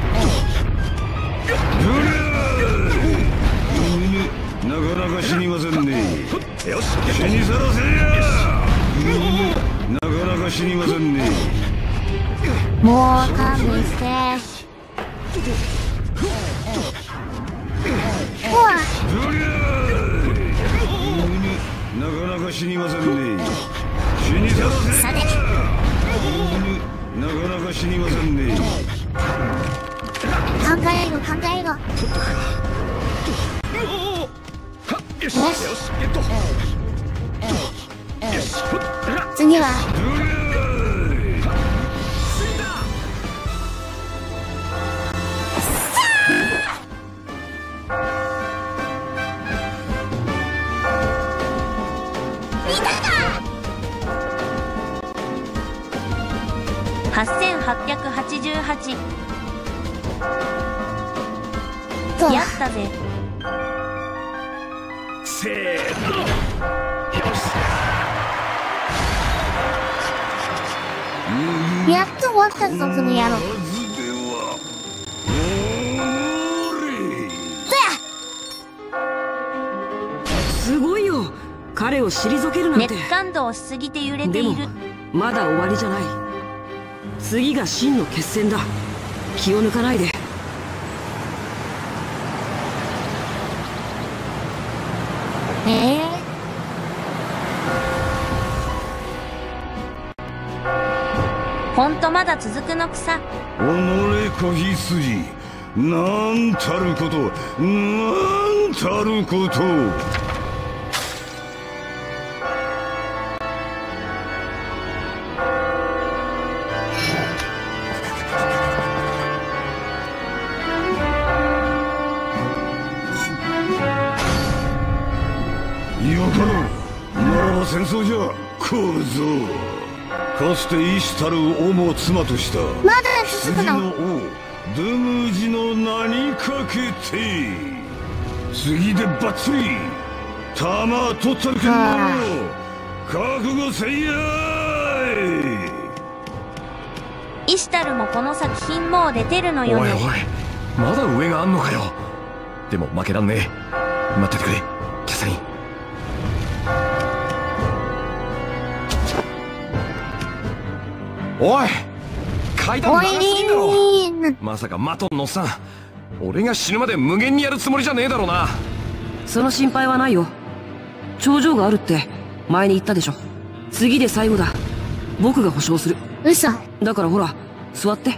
なかなか死にませんね。 よし、 死にさらせや。なかなか死にませんね。 もう勘弁して。うわ。 なかなか死にませんね。死にさらせや。 さて。 なかなか死にませんね。 えろ考えろ。 よしよしゲット。よし次ははっせんはっぴゃくはちじゅうはち。 そうやったぜ。 せーの。よし。 やっと終わったぞその野郎。 すごいよ、彼を退けるなんて。 熱感動しすぎて揺れてでもいる。 まだ終わりじゃない。次が真の決戦だ。気を抜かないで。 ええほんとまだ続くのくさ。 己子羊、なんたること、なんたること。よかろう。ならば戦争じゃ小僧。かつて医師たる王も妻としたまだ続く次のの。 王ドゥムージの名にかけて次でバッチリ弾取ったるけんな。覚悟せいやい。 イシュタルもこの作品もう出てるのよね。 おいおい、まだ上があんのかよ。でも負けらんねえ。待っててくれキャサリン。おい階段おい長すぎんだろ。 リンまさかマトンのおっさん、俺が死ぬまで無限にやるつもりじゃねえだろうな。 その心配はないよ。頂上があるって前に言ったでしょ。次で最後だ。僕が保証する。 嘘。 だからほら、座って。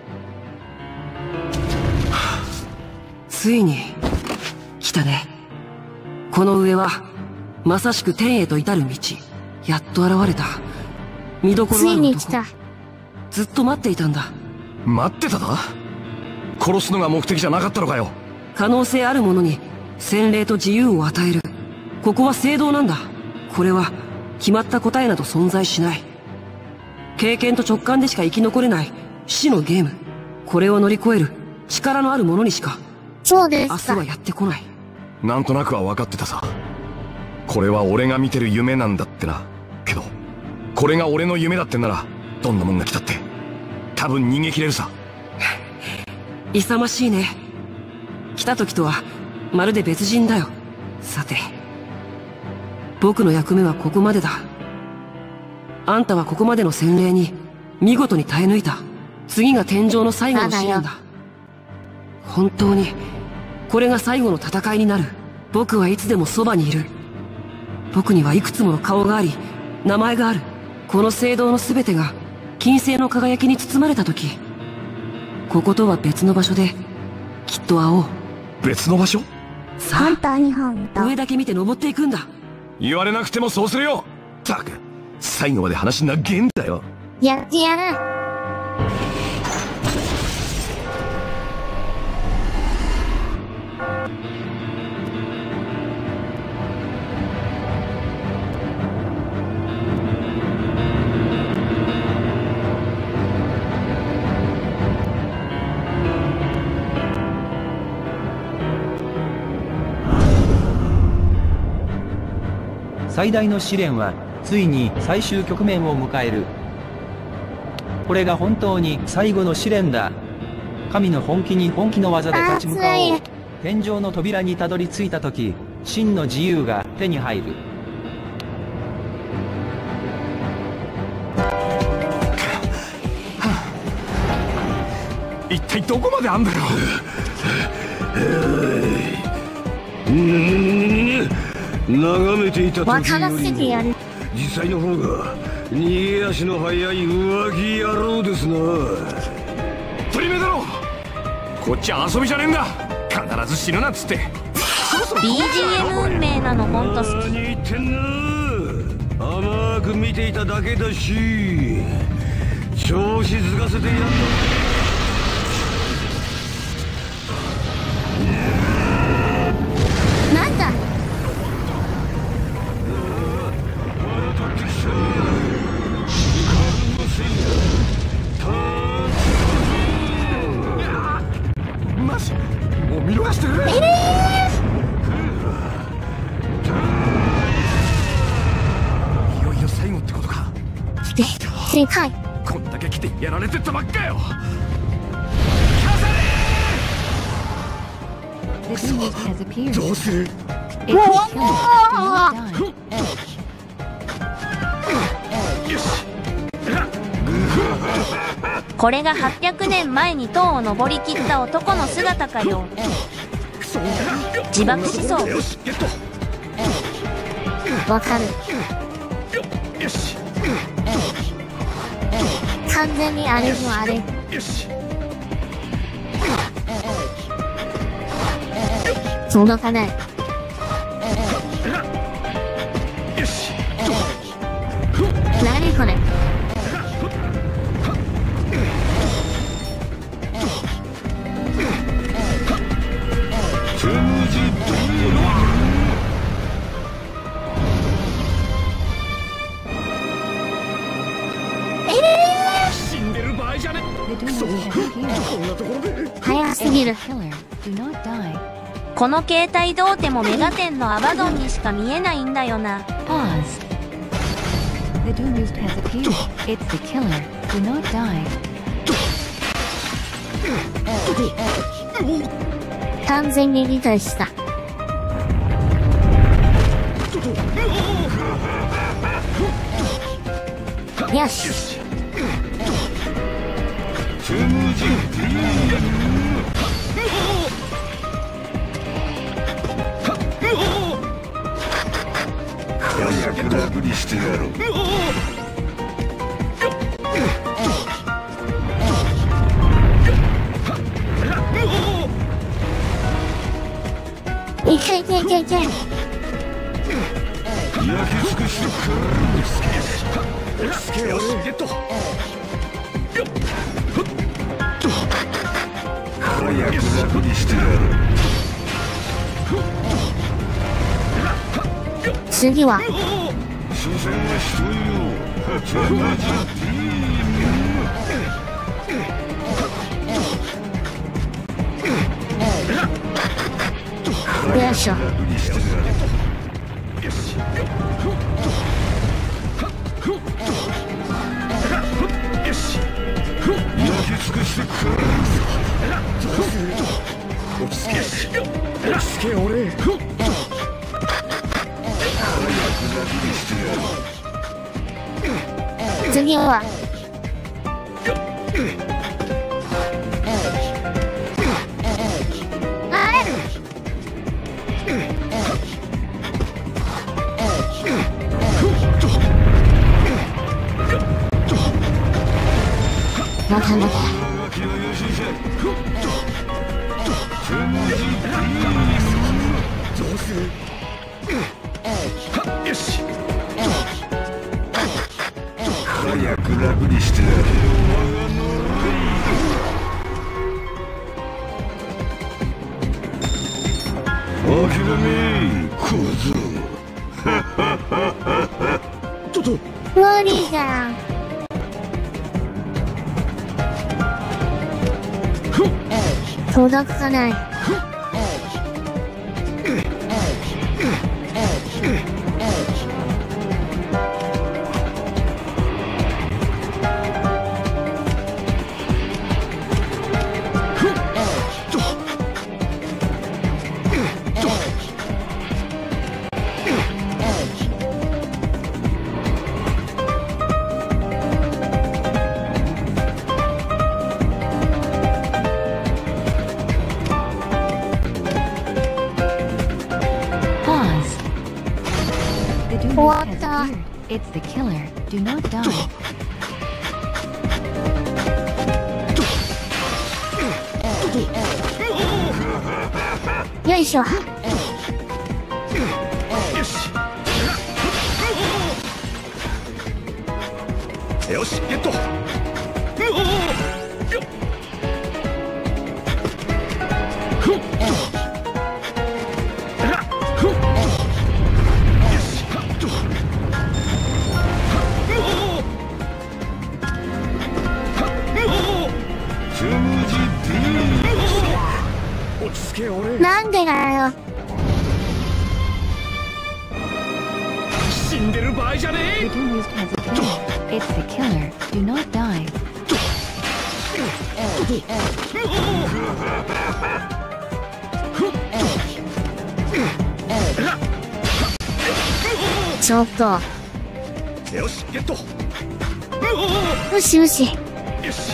ついに来たね。この上はまさしく天へと至る道。やっと現れた見どころつある男。 いに来た。 ずっと待っていたんだ。 待ってただ。殺すのが目的じゃなかったのかよ。 可能性あるものに洗礼と自由を与える。ここは聖堂なんだ。これは決まった答えなど存在しない。経験と直感でしか生き残れない死のゲーム。これを乗り越える力のある者にしかそうですか。 明日はやってこない。 なんとなくは分かってたさ。これは俺が見てる夢なんだってな。けどこれが俺の夢だってんならどんなもんが来たって多分逃げ切れるさ。 勇ましいね。来た時とはまるで別人だよ。さて僕の役目はここまでだ。あんたはここまでの洗礼に見事に耐え抜いた。次が天上の最後の試練だ。本当にこれが最後の戦いになる。僕はいつでもそばにいる。僕にはいくつもの顔があり名前がある。この聖堂の全てが金星の輝きに包まれた時、こことは別の場所できっと会おう。 別の場所？ さ本当に本当。 あ上だけ見て登っていくんだ。 言われなくてもそうするよ。ったく最後まで話なげんだよ。 やってやる。 最大の試練はついに最終局面を迎える。これが本当に最後の試練だ。神の本気に本気の技で立ち向かおう。天上の扉にたどり着いた時、真の自由が手に入る。 一体どこまであんだよ。 眺めていた時分からせよりもてやる。 実際の方が逃げ足の速い浮気野郎ですな。 プリメだろ。 こっちは遊びじゃねえんだ。必ず死ぬなっつって。 ビージーエム 運命なのほんと好き。 何言ってんな。甘く見ていただけだし、調子づかせてやった。 なんだ。 マジもう見逃してる。いよいよ最後ってことか。 でかい。 こんだけ来てやられてったばっかよ。 The duelist has appeared. どうする。 It's the killer. Do not die. これがはっぴゃくねんまえに塔を登りきった男の姿かよ。自爆しそう。 わかる。完全にあれもあれ。届かない。何これ。 死んでる場合じゃね。 The duelist has appeared. こんなところで。 早すぎる。 Killer. Do not die. この携帯どうてもメガテンのアバドンにしか見えないんだよな。 Pause. The duelist has appeared. It's the killer. Do not die. 完全に理解した。よし。 早く楽にしてやろう。 いけいけいけいけ。 焼き尽くしてくる。 スケよしゲット。 早く楽にしてやろう。 次は。 所詮は一人よ。 よいしょ。 落ち着け。落ち着け俺。 次は。またまた。 どうする。よし。 早く楽にしてやれよ。諦め小僧。 ちょっと無理じゃん。届かない。終わった。 It's the killer. Do not die. こよいしょ。 よしゲット。 なんでだよ。 死んでる場合じゃねえ。 You can use it as a tool. It's the killer. Do not die. ちょっと。 よしゲット。 よしよし。 よし。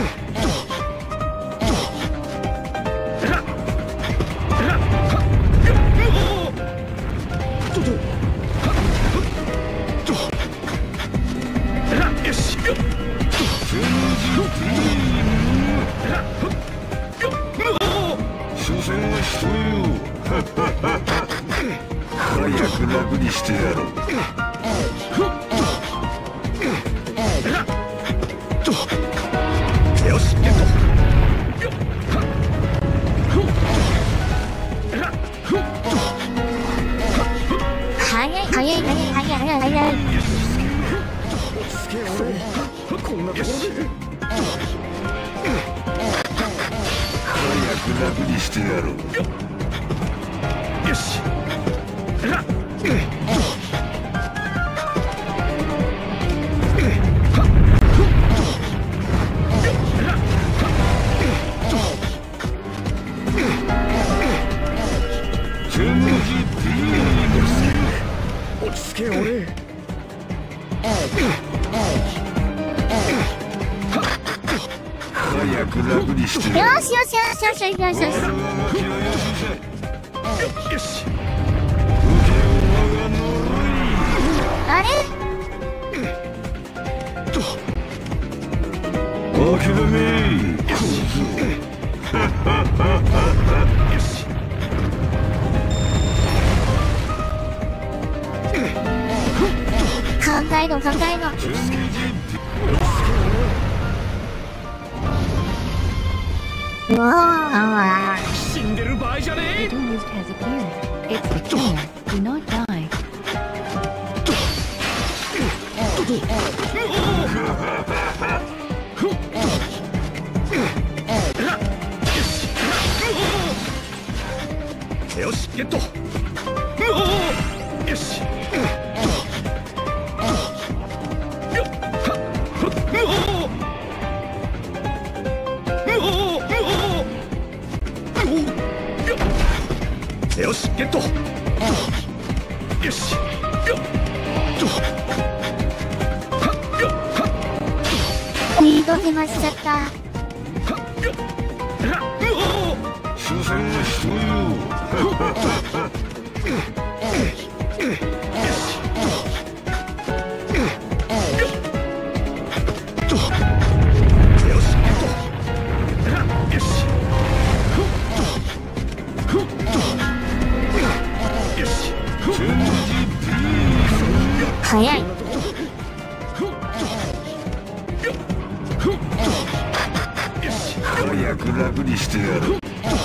早く楽にしてやろう。 よしゲット。 早い早い早い早い早い早い。 こんなところで。 早く楽にしてやろう。 よし。落ち着け俺。 早く楽にしてやろう。 よしよしよしよしよしよしよし。 よし。 あれ？ 諦め。 よし。 考えろ考えろ。うわー。 死んでる場合じゃねえ。 You can use it as a tool. It's the killer. Do not die. よしゲット。よし。よしゲット。よし。 二度手間しちゃった。 所詮は人よ。 早い。 早く楽にしてやろう。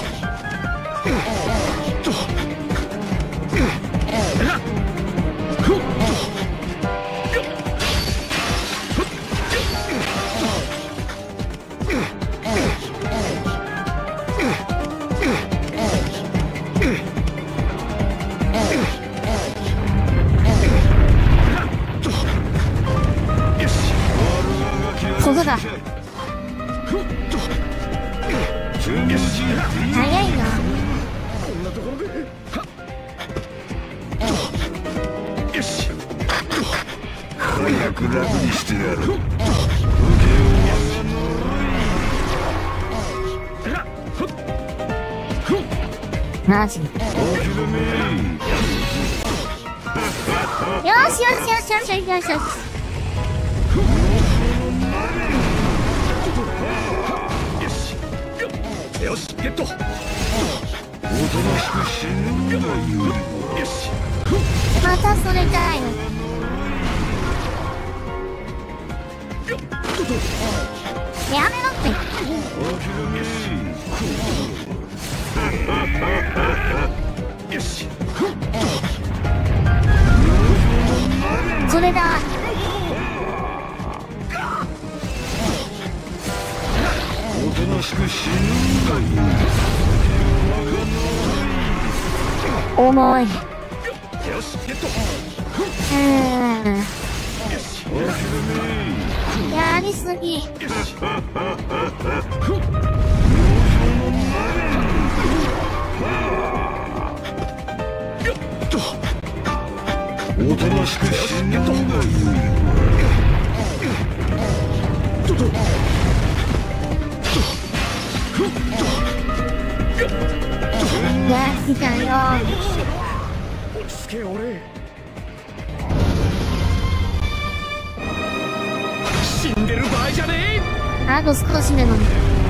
ここだ。早いな。 よし。 早く楽にしてやろう。 マジ。よしよしよしよしよしよしよし。 よしゲット。 またそれかい。やめろって。それだ。 おとなしく死ぬんだよ。 重い。うーん。やりすぎ。 おとなしく死ぬんだよ。 やりだよ。 落ち着け俺。死んでる場合じゃねえ。 あと少しなのに。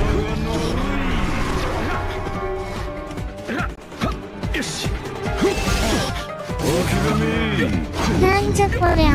よし。 なんじゃこりゃ。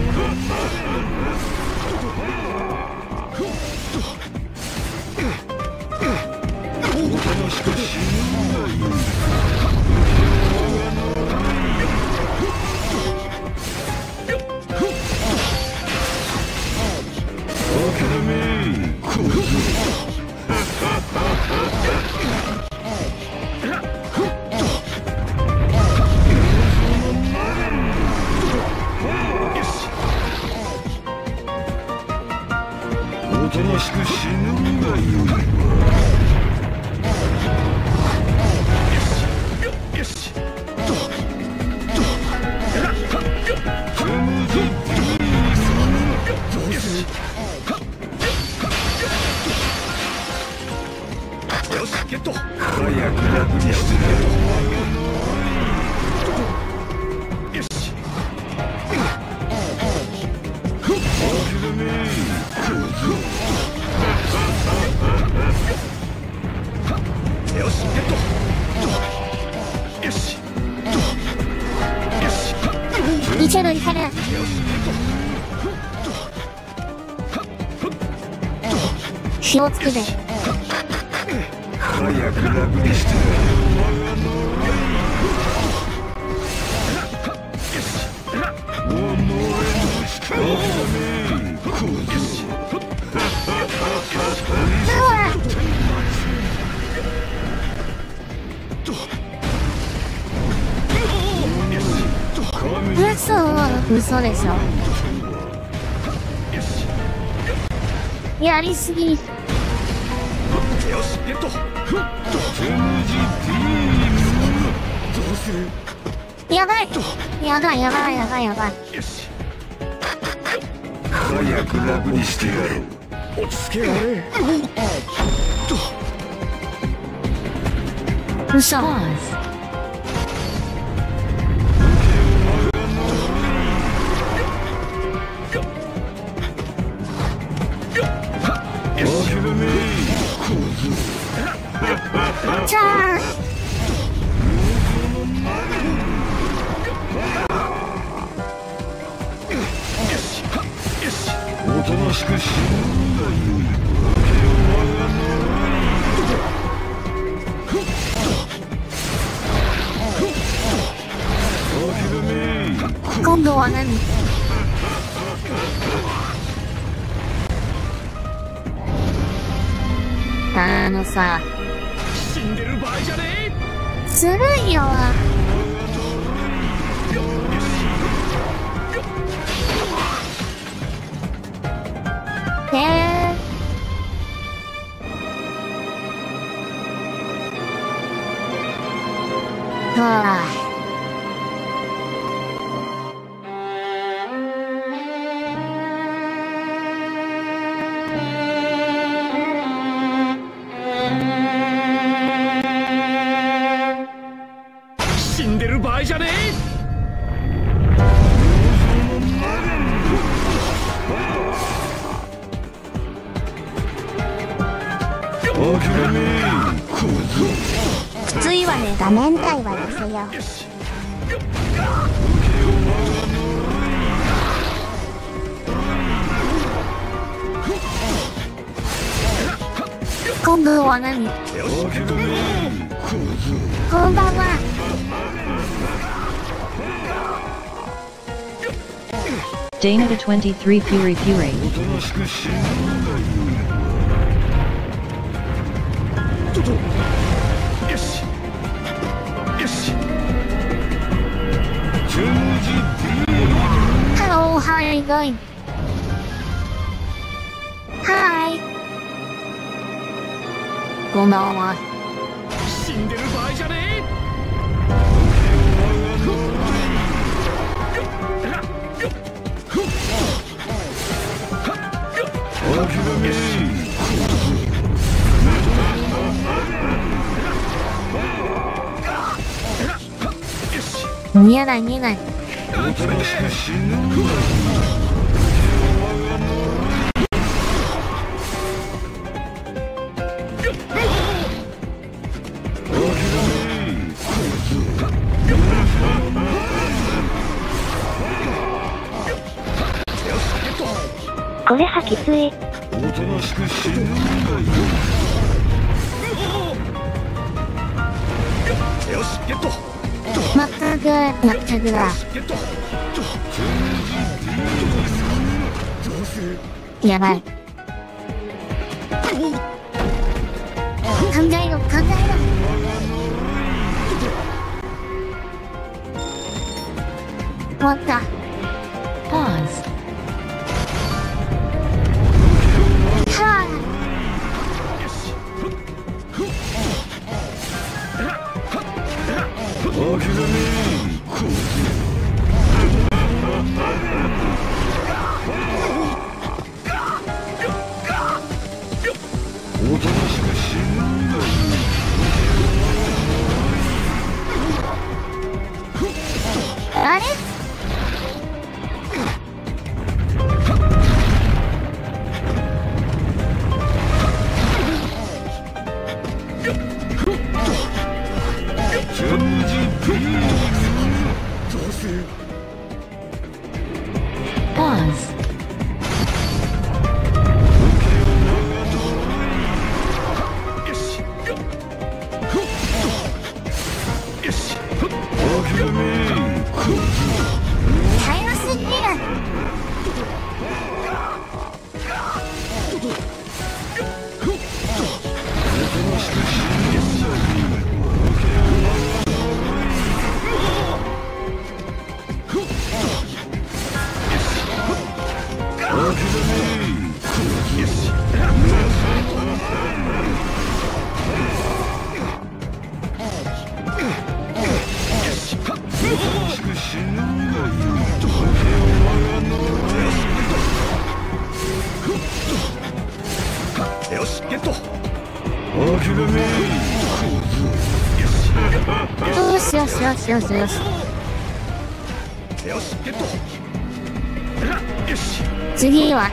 おとなしく死ぬんだよ。 よし。よし、ゲット。 早く楽にしてやろう。 よし。よし、ゲット。よし。よし。 いちのにから。気をつけて。 早く楽にしてやろう。おのれの力をね。 嘘、嘘でしょ。やりすぎ。 よし、ゲット。 やばい。やばいやばいやばいやばい。 よし。 早く楽にしてやろう。 落ち着け俺。 嘘。じゃあおとなしく死ぬんだよ。 今度は何？あのさ、 死んでる場合じゃねえ。 ずるいよ。へえ。はあ。 死んでる場合じゃねえ。 諦め小僧。 きついわね。 画面体は寄せよう。 今度は何？ こんばんは。 Dana to twenty-three Fury Fury. よしよし。 Hello, how are you going? Hi. こんばんは。 死んでる場合じゃねえ。 見えない見えない。 これはきつい。 おとなしく死ぬんだよ。よしゲット。 まったくまったくだ。やばい。考えろ考えろ。終わった。 Pause. はおとなしく死ぬんだよ。 あれ？ Pause. 早すぎる。 よしゲット。 よしよしよしよしよし。 よしゲット。よし。 次は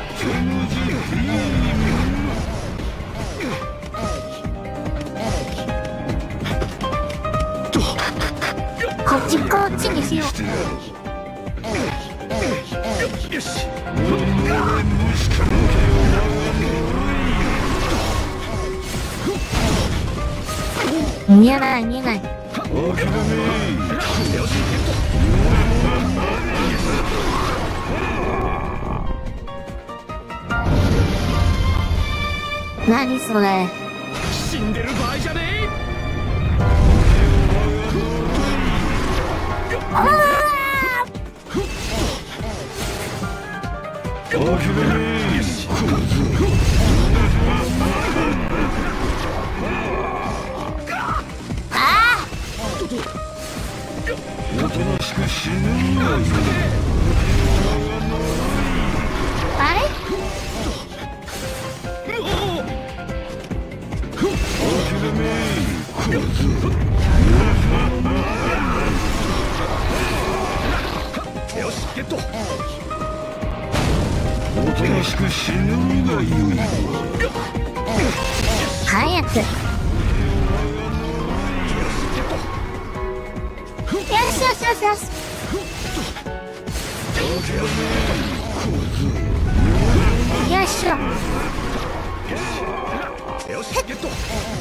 こっちこっちにしよよし。 う。見えない見えない。何それ。 死んでる場合じゃねえ。 ああ。 おとなしく死ぬんだよ。 あれ？ よしゲット。おとなしく死ぬんが良いわ。 早く。 よししよしよしよし。よいしょ。 よしゲット。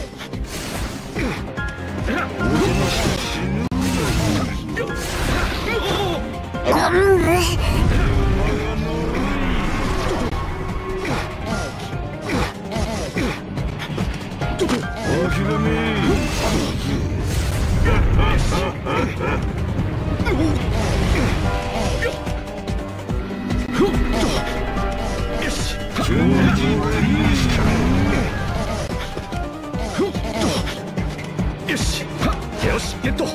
よしよしゲット。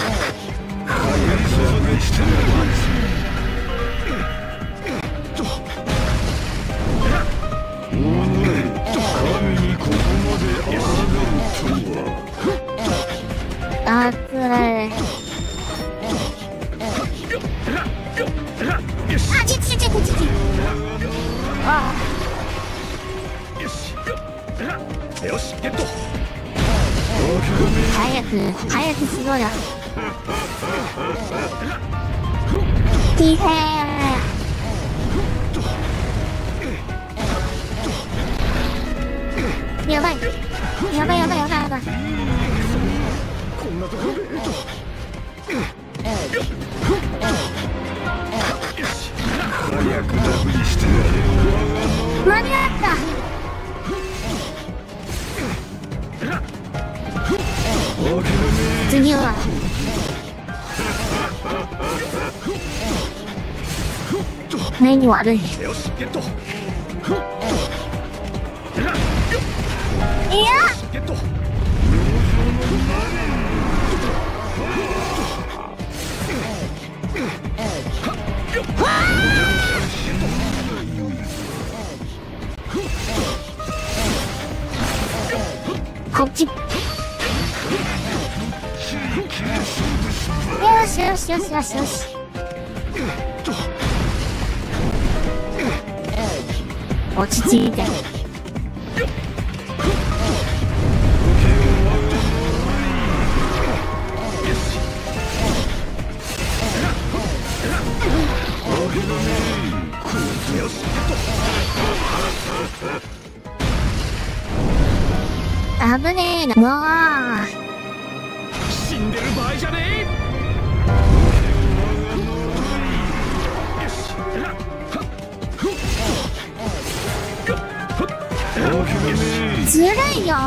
あーつらい。あ、ちちちちちち。あよしよしゲット。 早く早くしろよ。ティヘー。やばいやばいやばいやばいやばい。 こんなところで早くダブりしてやれ。 間に合った。次は目に悪い。 よしゲット。 いやゲット。 こっち。よしよしよしよしよし。落ち着いて。危ねえな。もう死んでる場合じゃねえ。 ずるいよ。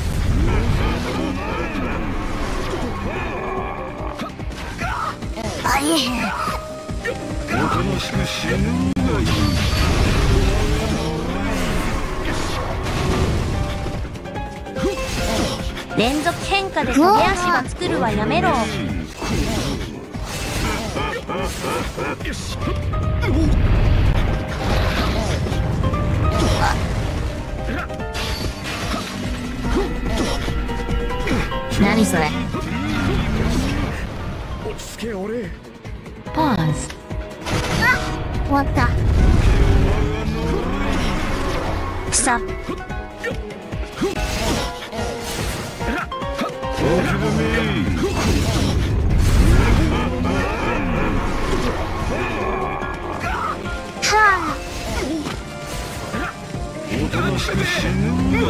あいえ。 おとなしく死ぬんだよ。 連続変化でトゲ足が作るはやめろ。 何それ。 落ち着け俺。 Pause. 終わった。 草はおとなしく死ぬんだよ。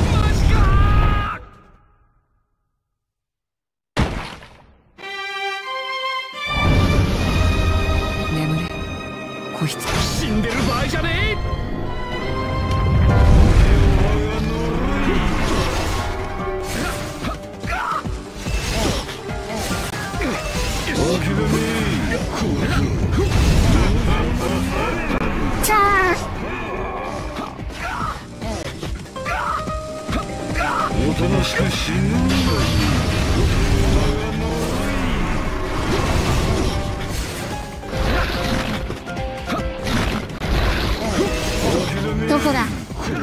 眠れ子羊。 死んでる場合じゃねえ。 あ。さあ。 おとなしく死ぬんだよ。 どこだ。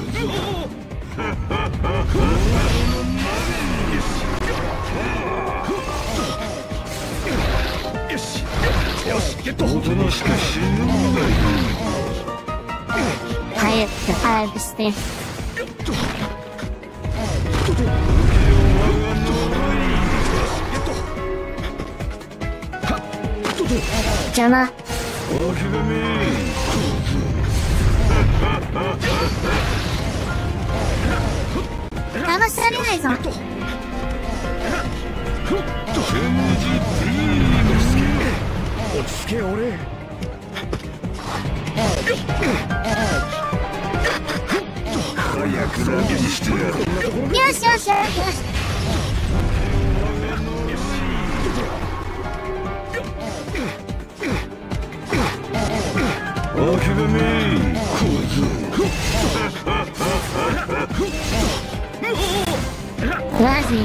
よしよしゲット。 おとなしく死ぬんだよ。 早く早くして。 邪魔。騙されないぞ。 落ち着け俺。早くラビしてやる。 よしよしよし。 諦めマジ。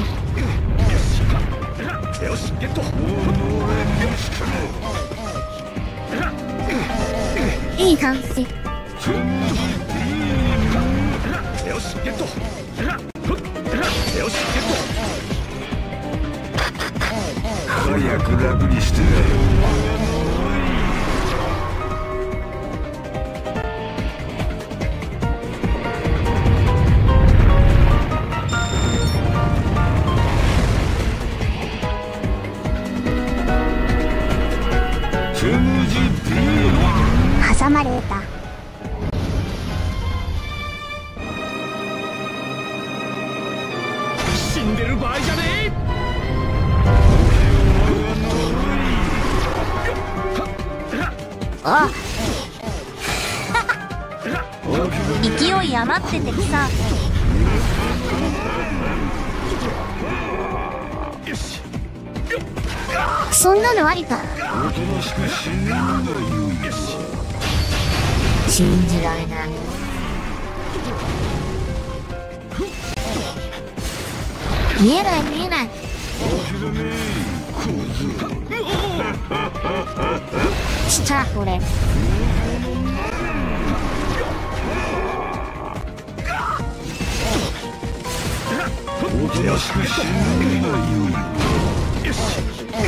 よしゲット。 いい感じ。 よしゲット。よしゲット。早く楽にしてやる。 挟まれた。 死んでる場合じゃねえ。 あ勢い余っててさ。 そんなのありか。信じられない。見えない見えない。したこれ。 おとなしく死ぬがよい。よし。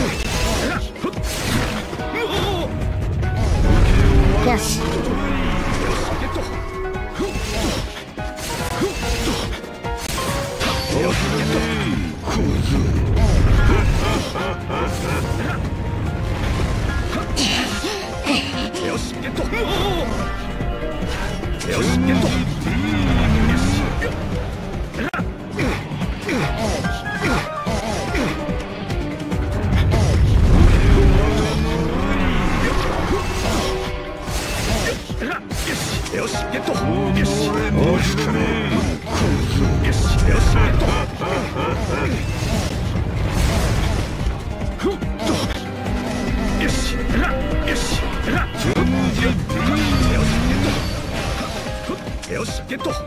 よし。 よしゲット。よしゲット。よしゲット。よしよしよしゲット。よしよしよしゲット。よ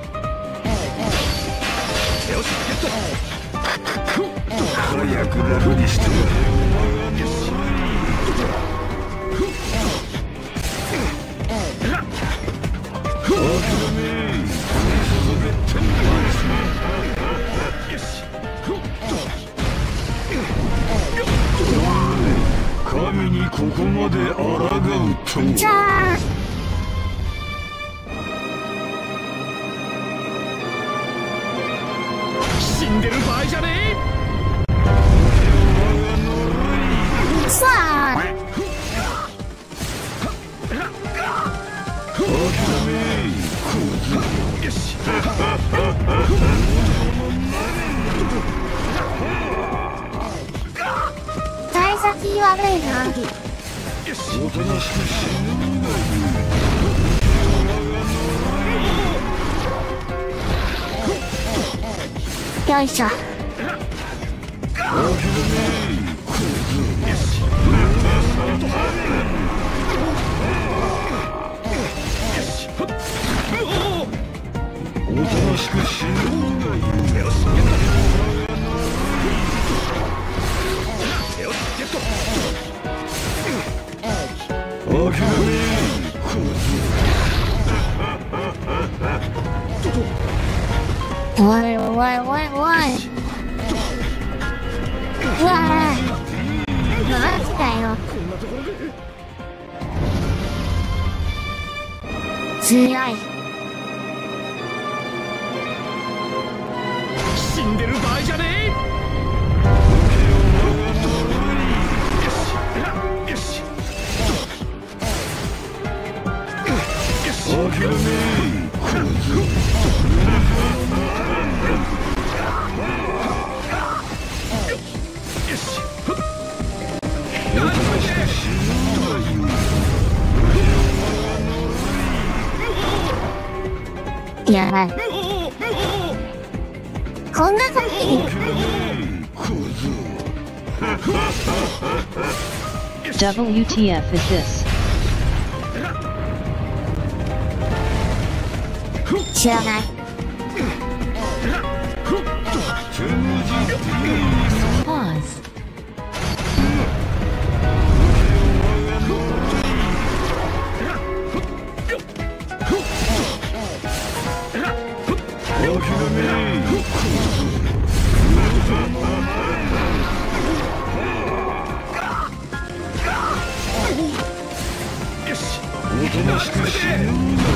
しゲット。 早く楽にしてやる。神にここまで抗うとは。 じゃあ死んでる場合じゃねえ。さあ。 よし。 幸先悪いな。 おとなしく死ぬがいい。よいしょ。 おとなしく死ぬがいい。 よしよしゲット。 諦めおいおいおいおい。うわあマジかよ。強い。 死んでる場合じゃねえ。よしよしやばい。こんな先にダブリューティーエフ is this? 知らない。 Pause. おとなしく死ぬんだ。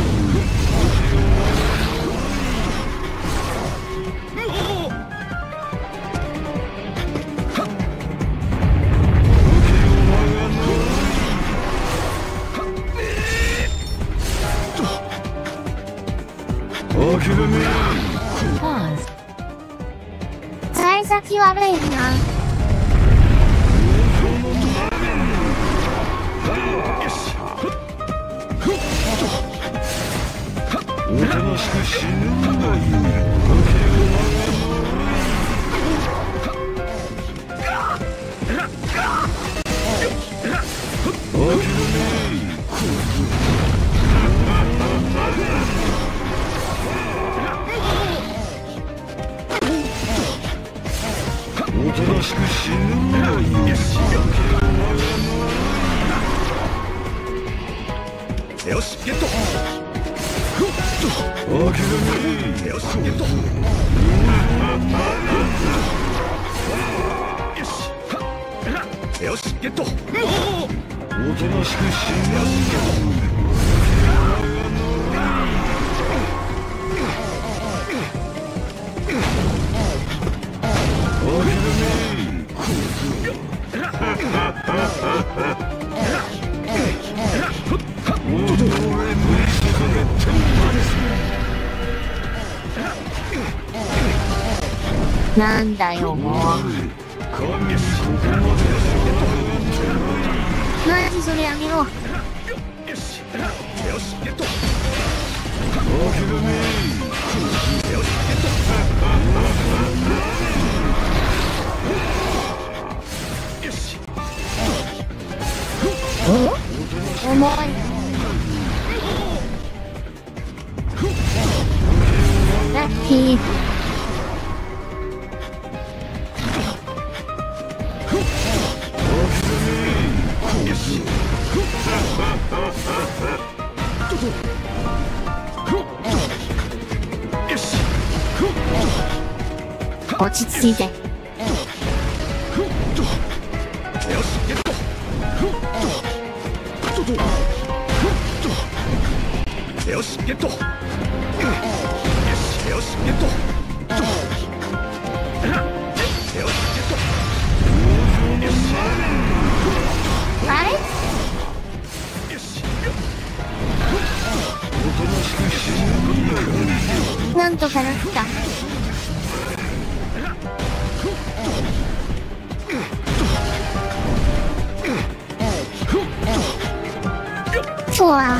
Pause. 幸先悪いな。 おとなしく死ぬんだよ。おとなしく死ぬんだよ。よし、ゲット。諦め。よし、ゲット。よし。よし、ゲット。おとなしく死ぬんだよ。 なんだよもう。マジそれやめろ。重い。ラッキー。落ち着いて。よしゲット。よしよしゲット。よしゲット。あれ？なんとかなった。そうだ。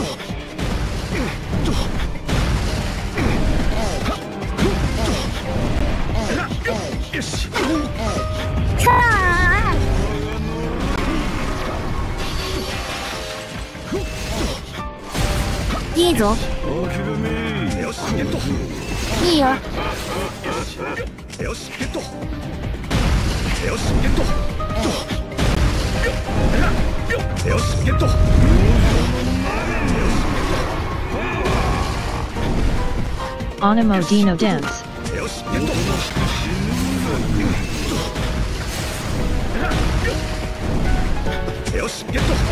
いいぞ。いいよ。よしゲット。よしゲット。よしゲット。 Onomodino dance. よしゲット。よしゲット。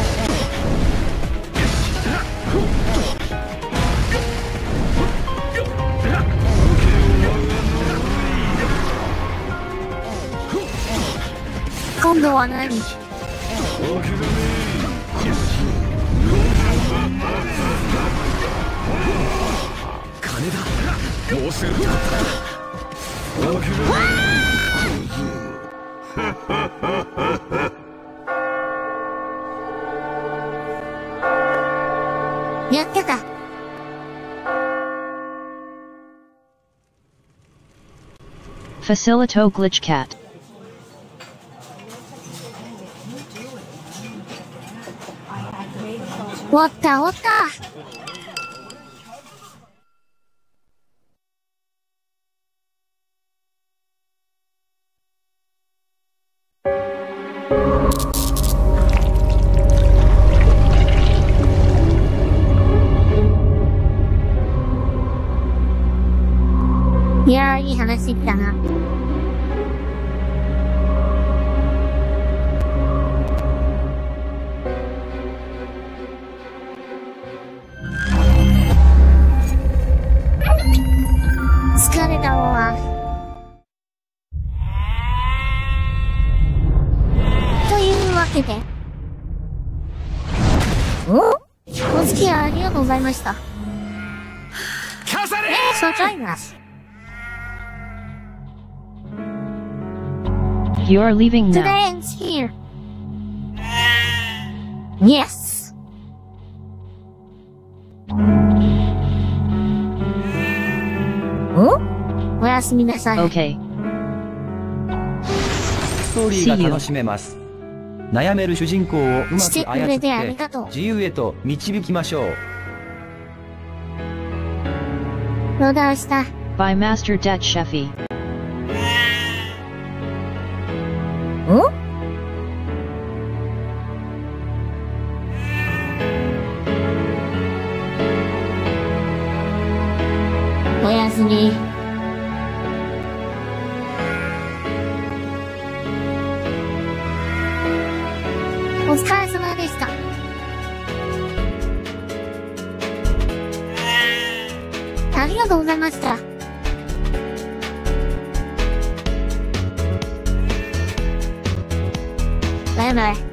今度は何？ だ。もうすぐってことだ。やってた。 Facilito Glitch Cat. 終わった終わった。いやー、いい話だな。疲れたわ。というわけで。お？お付き合いありがとうございました。 飾れ！ そうちゃいます。 You're leaving The now. ends here. Yes. お？おやすみなさい。 Okay. ストーリーが楽しめます。悩める主人公をうまくしてく操っれてありてがとう。 自由へと導きましょう。 ローダーした。 By Master Det Sheffy. お？おやすみ。お疲れ様でした。ありがとうございました。バイバイ。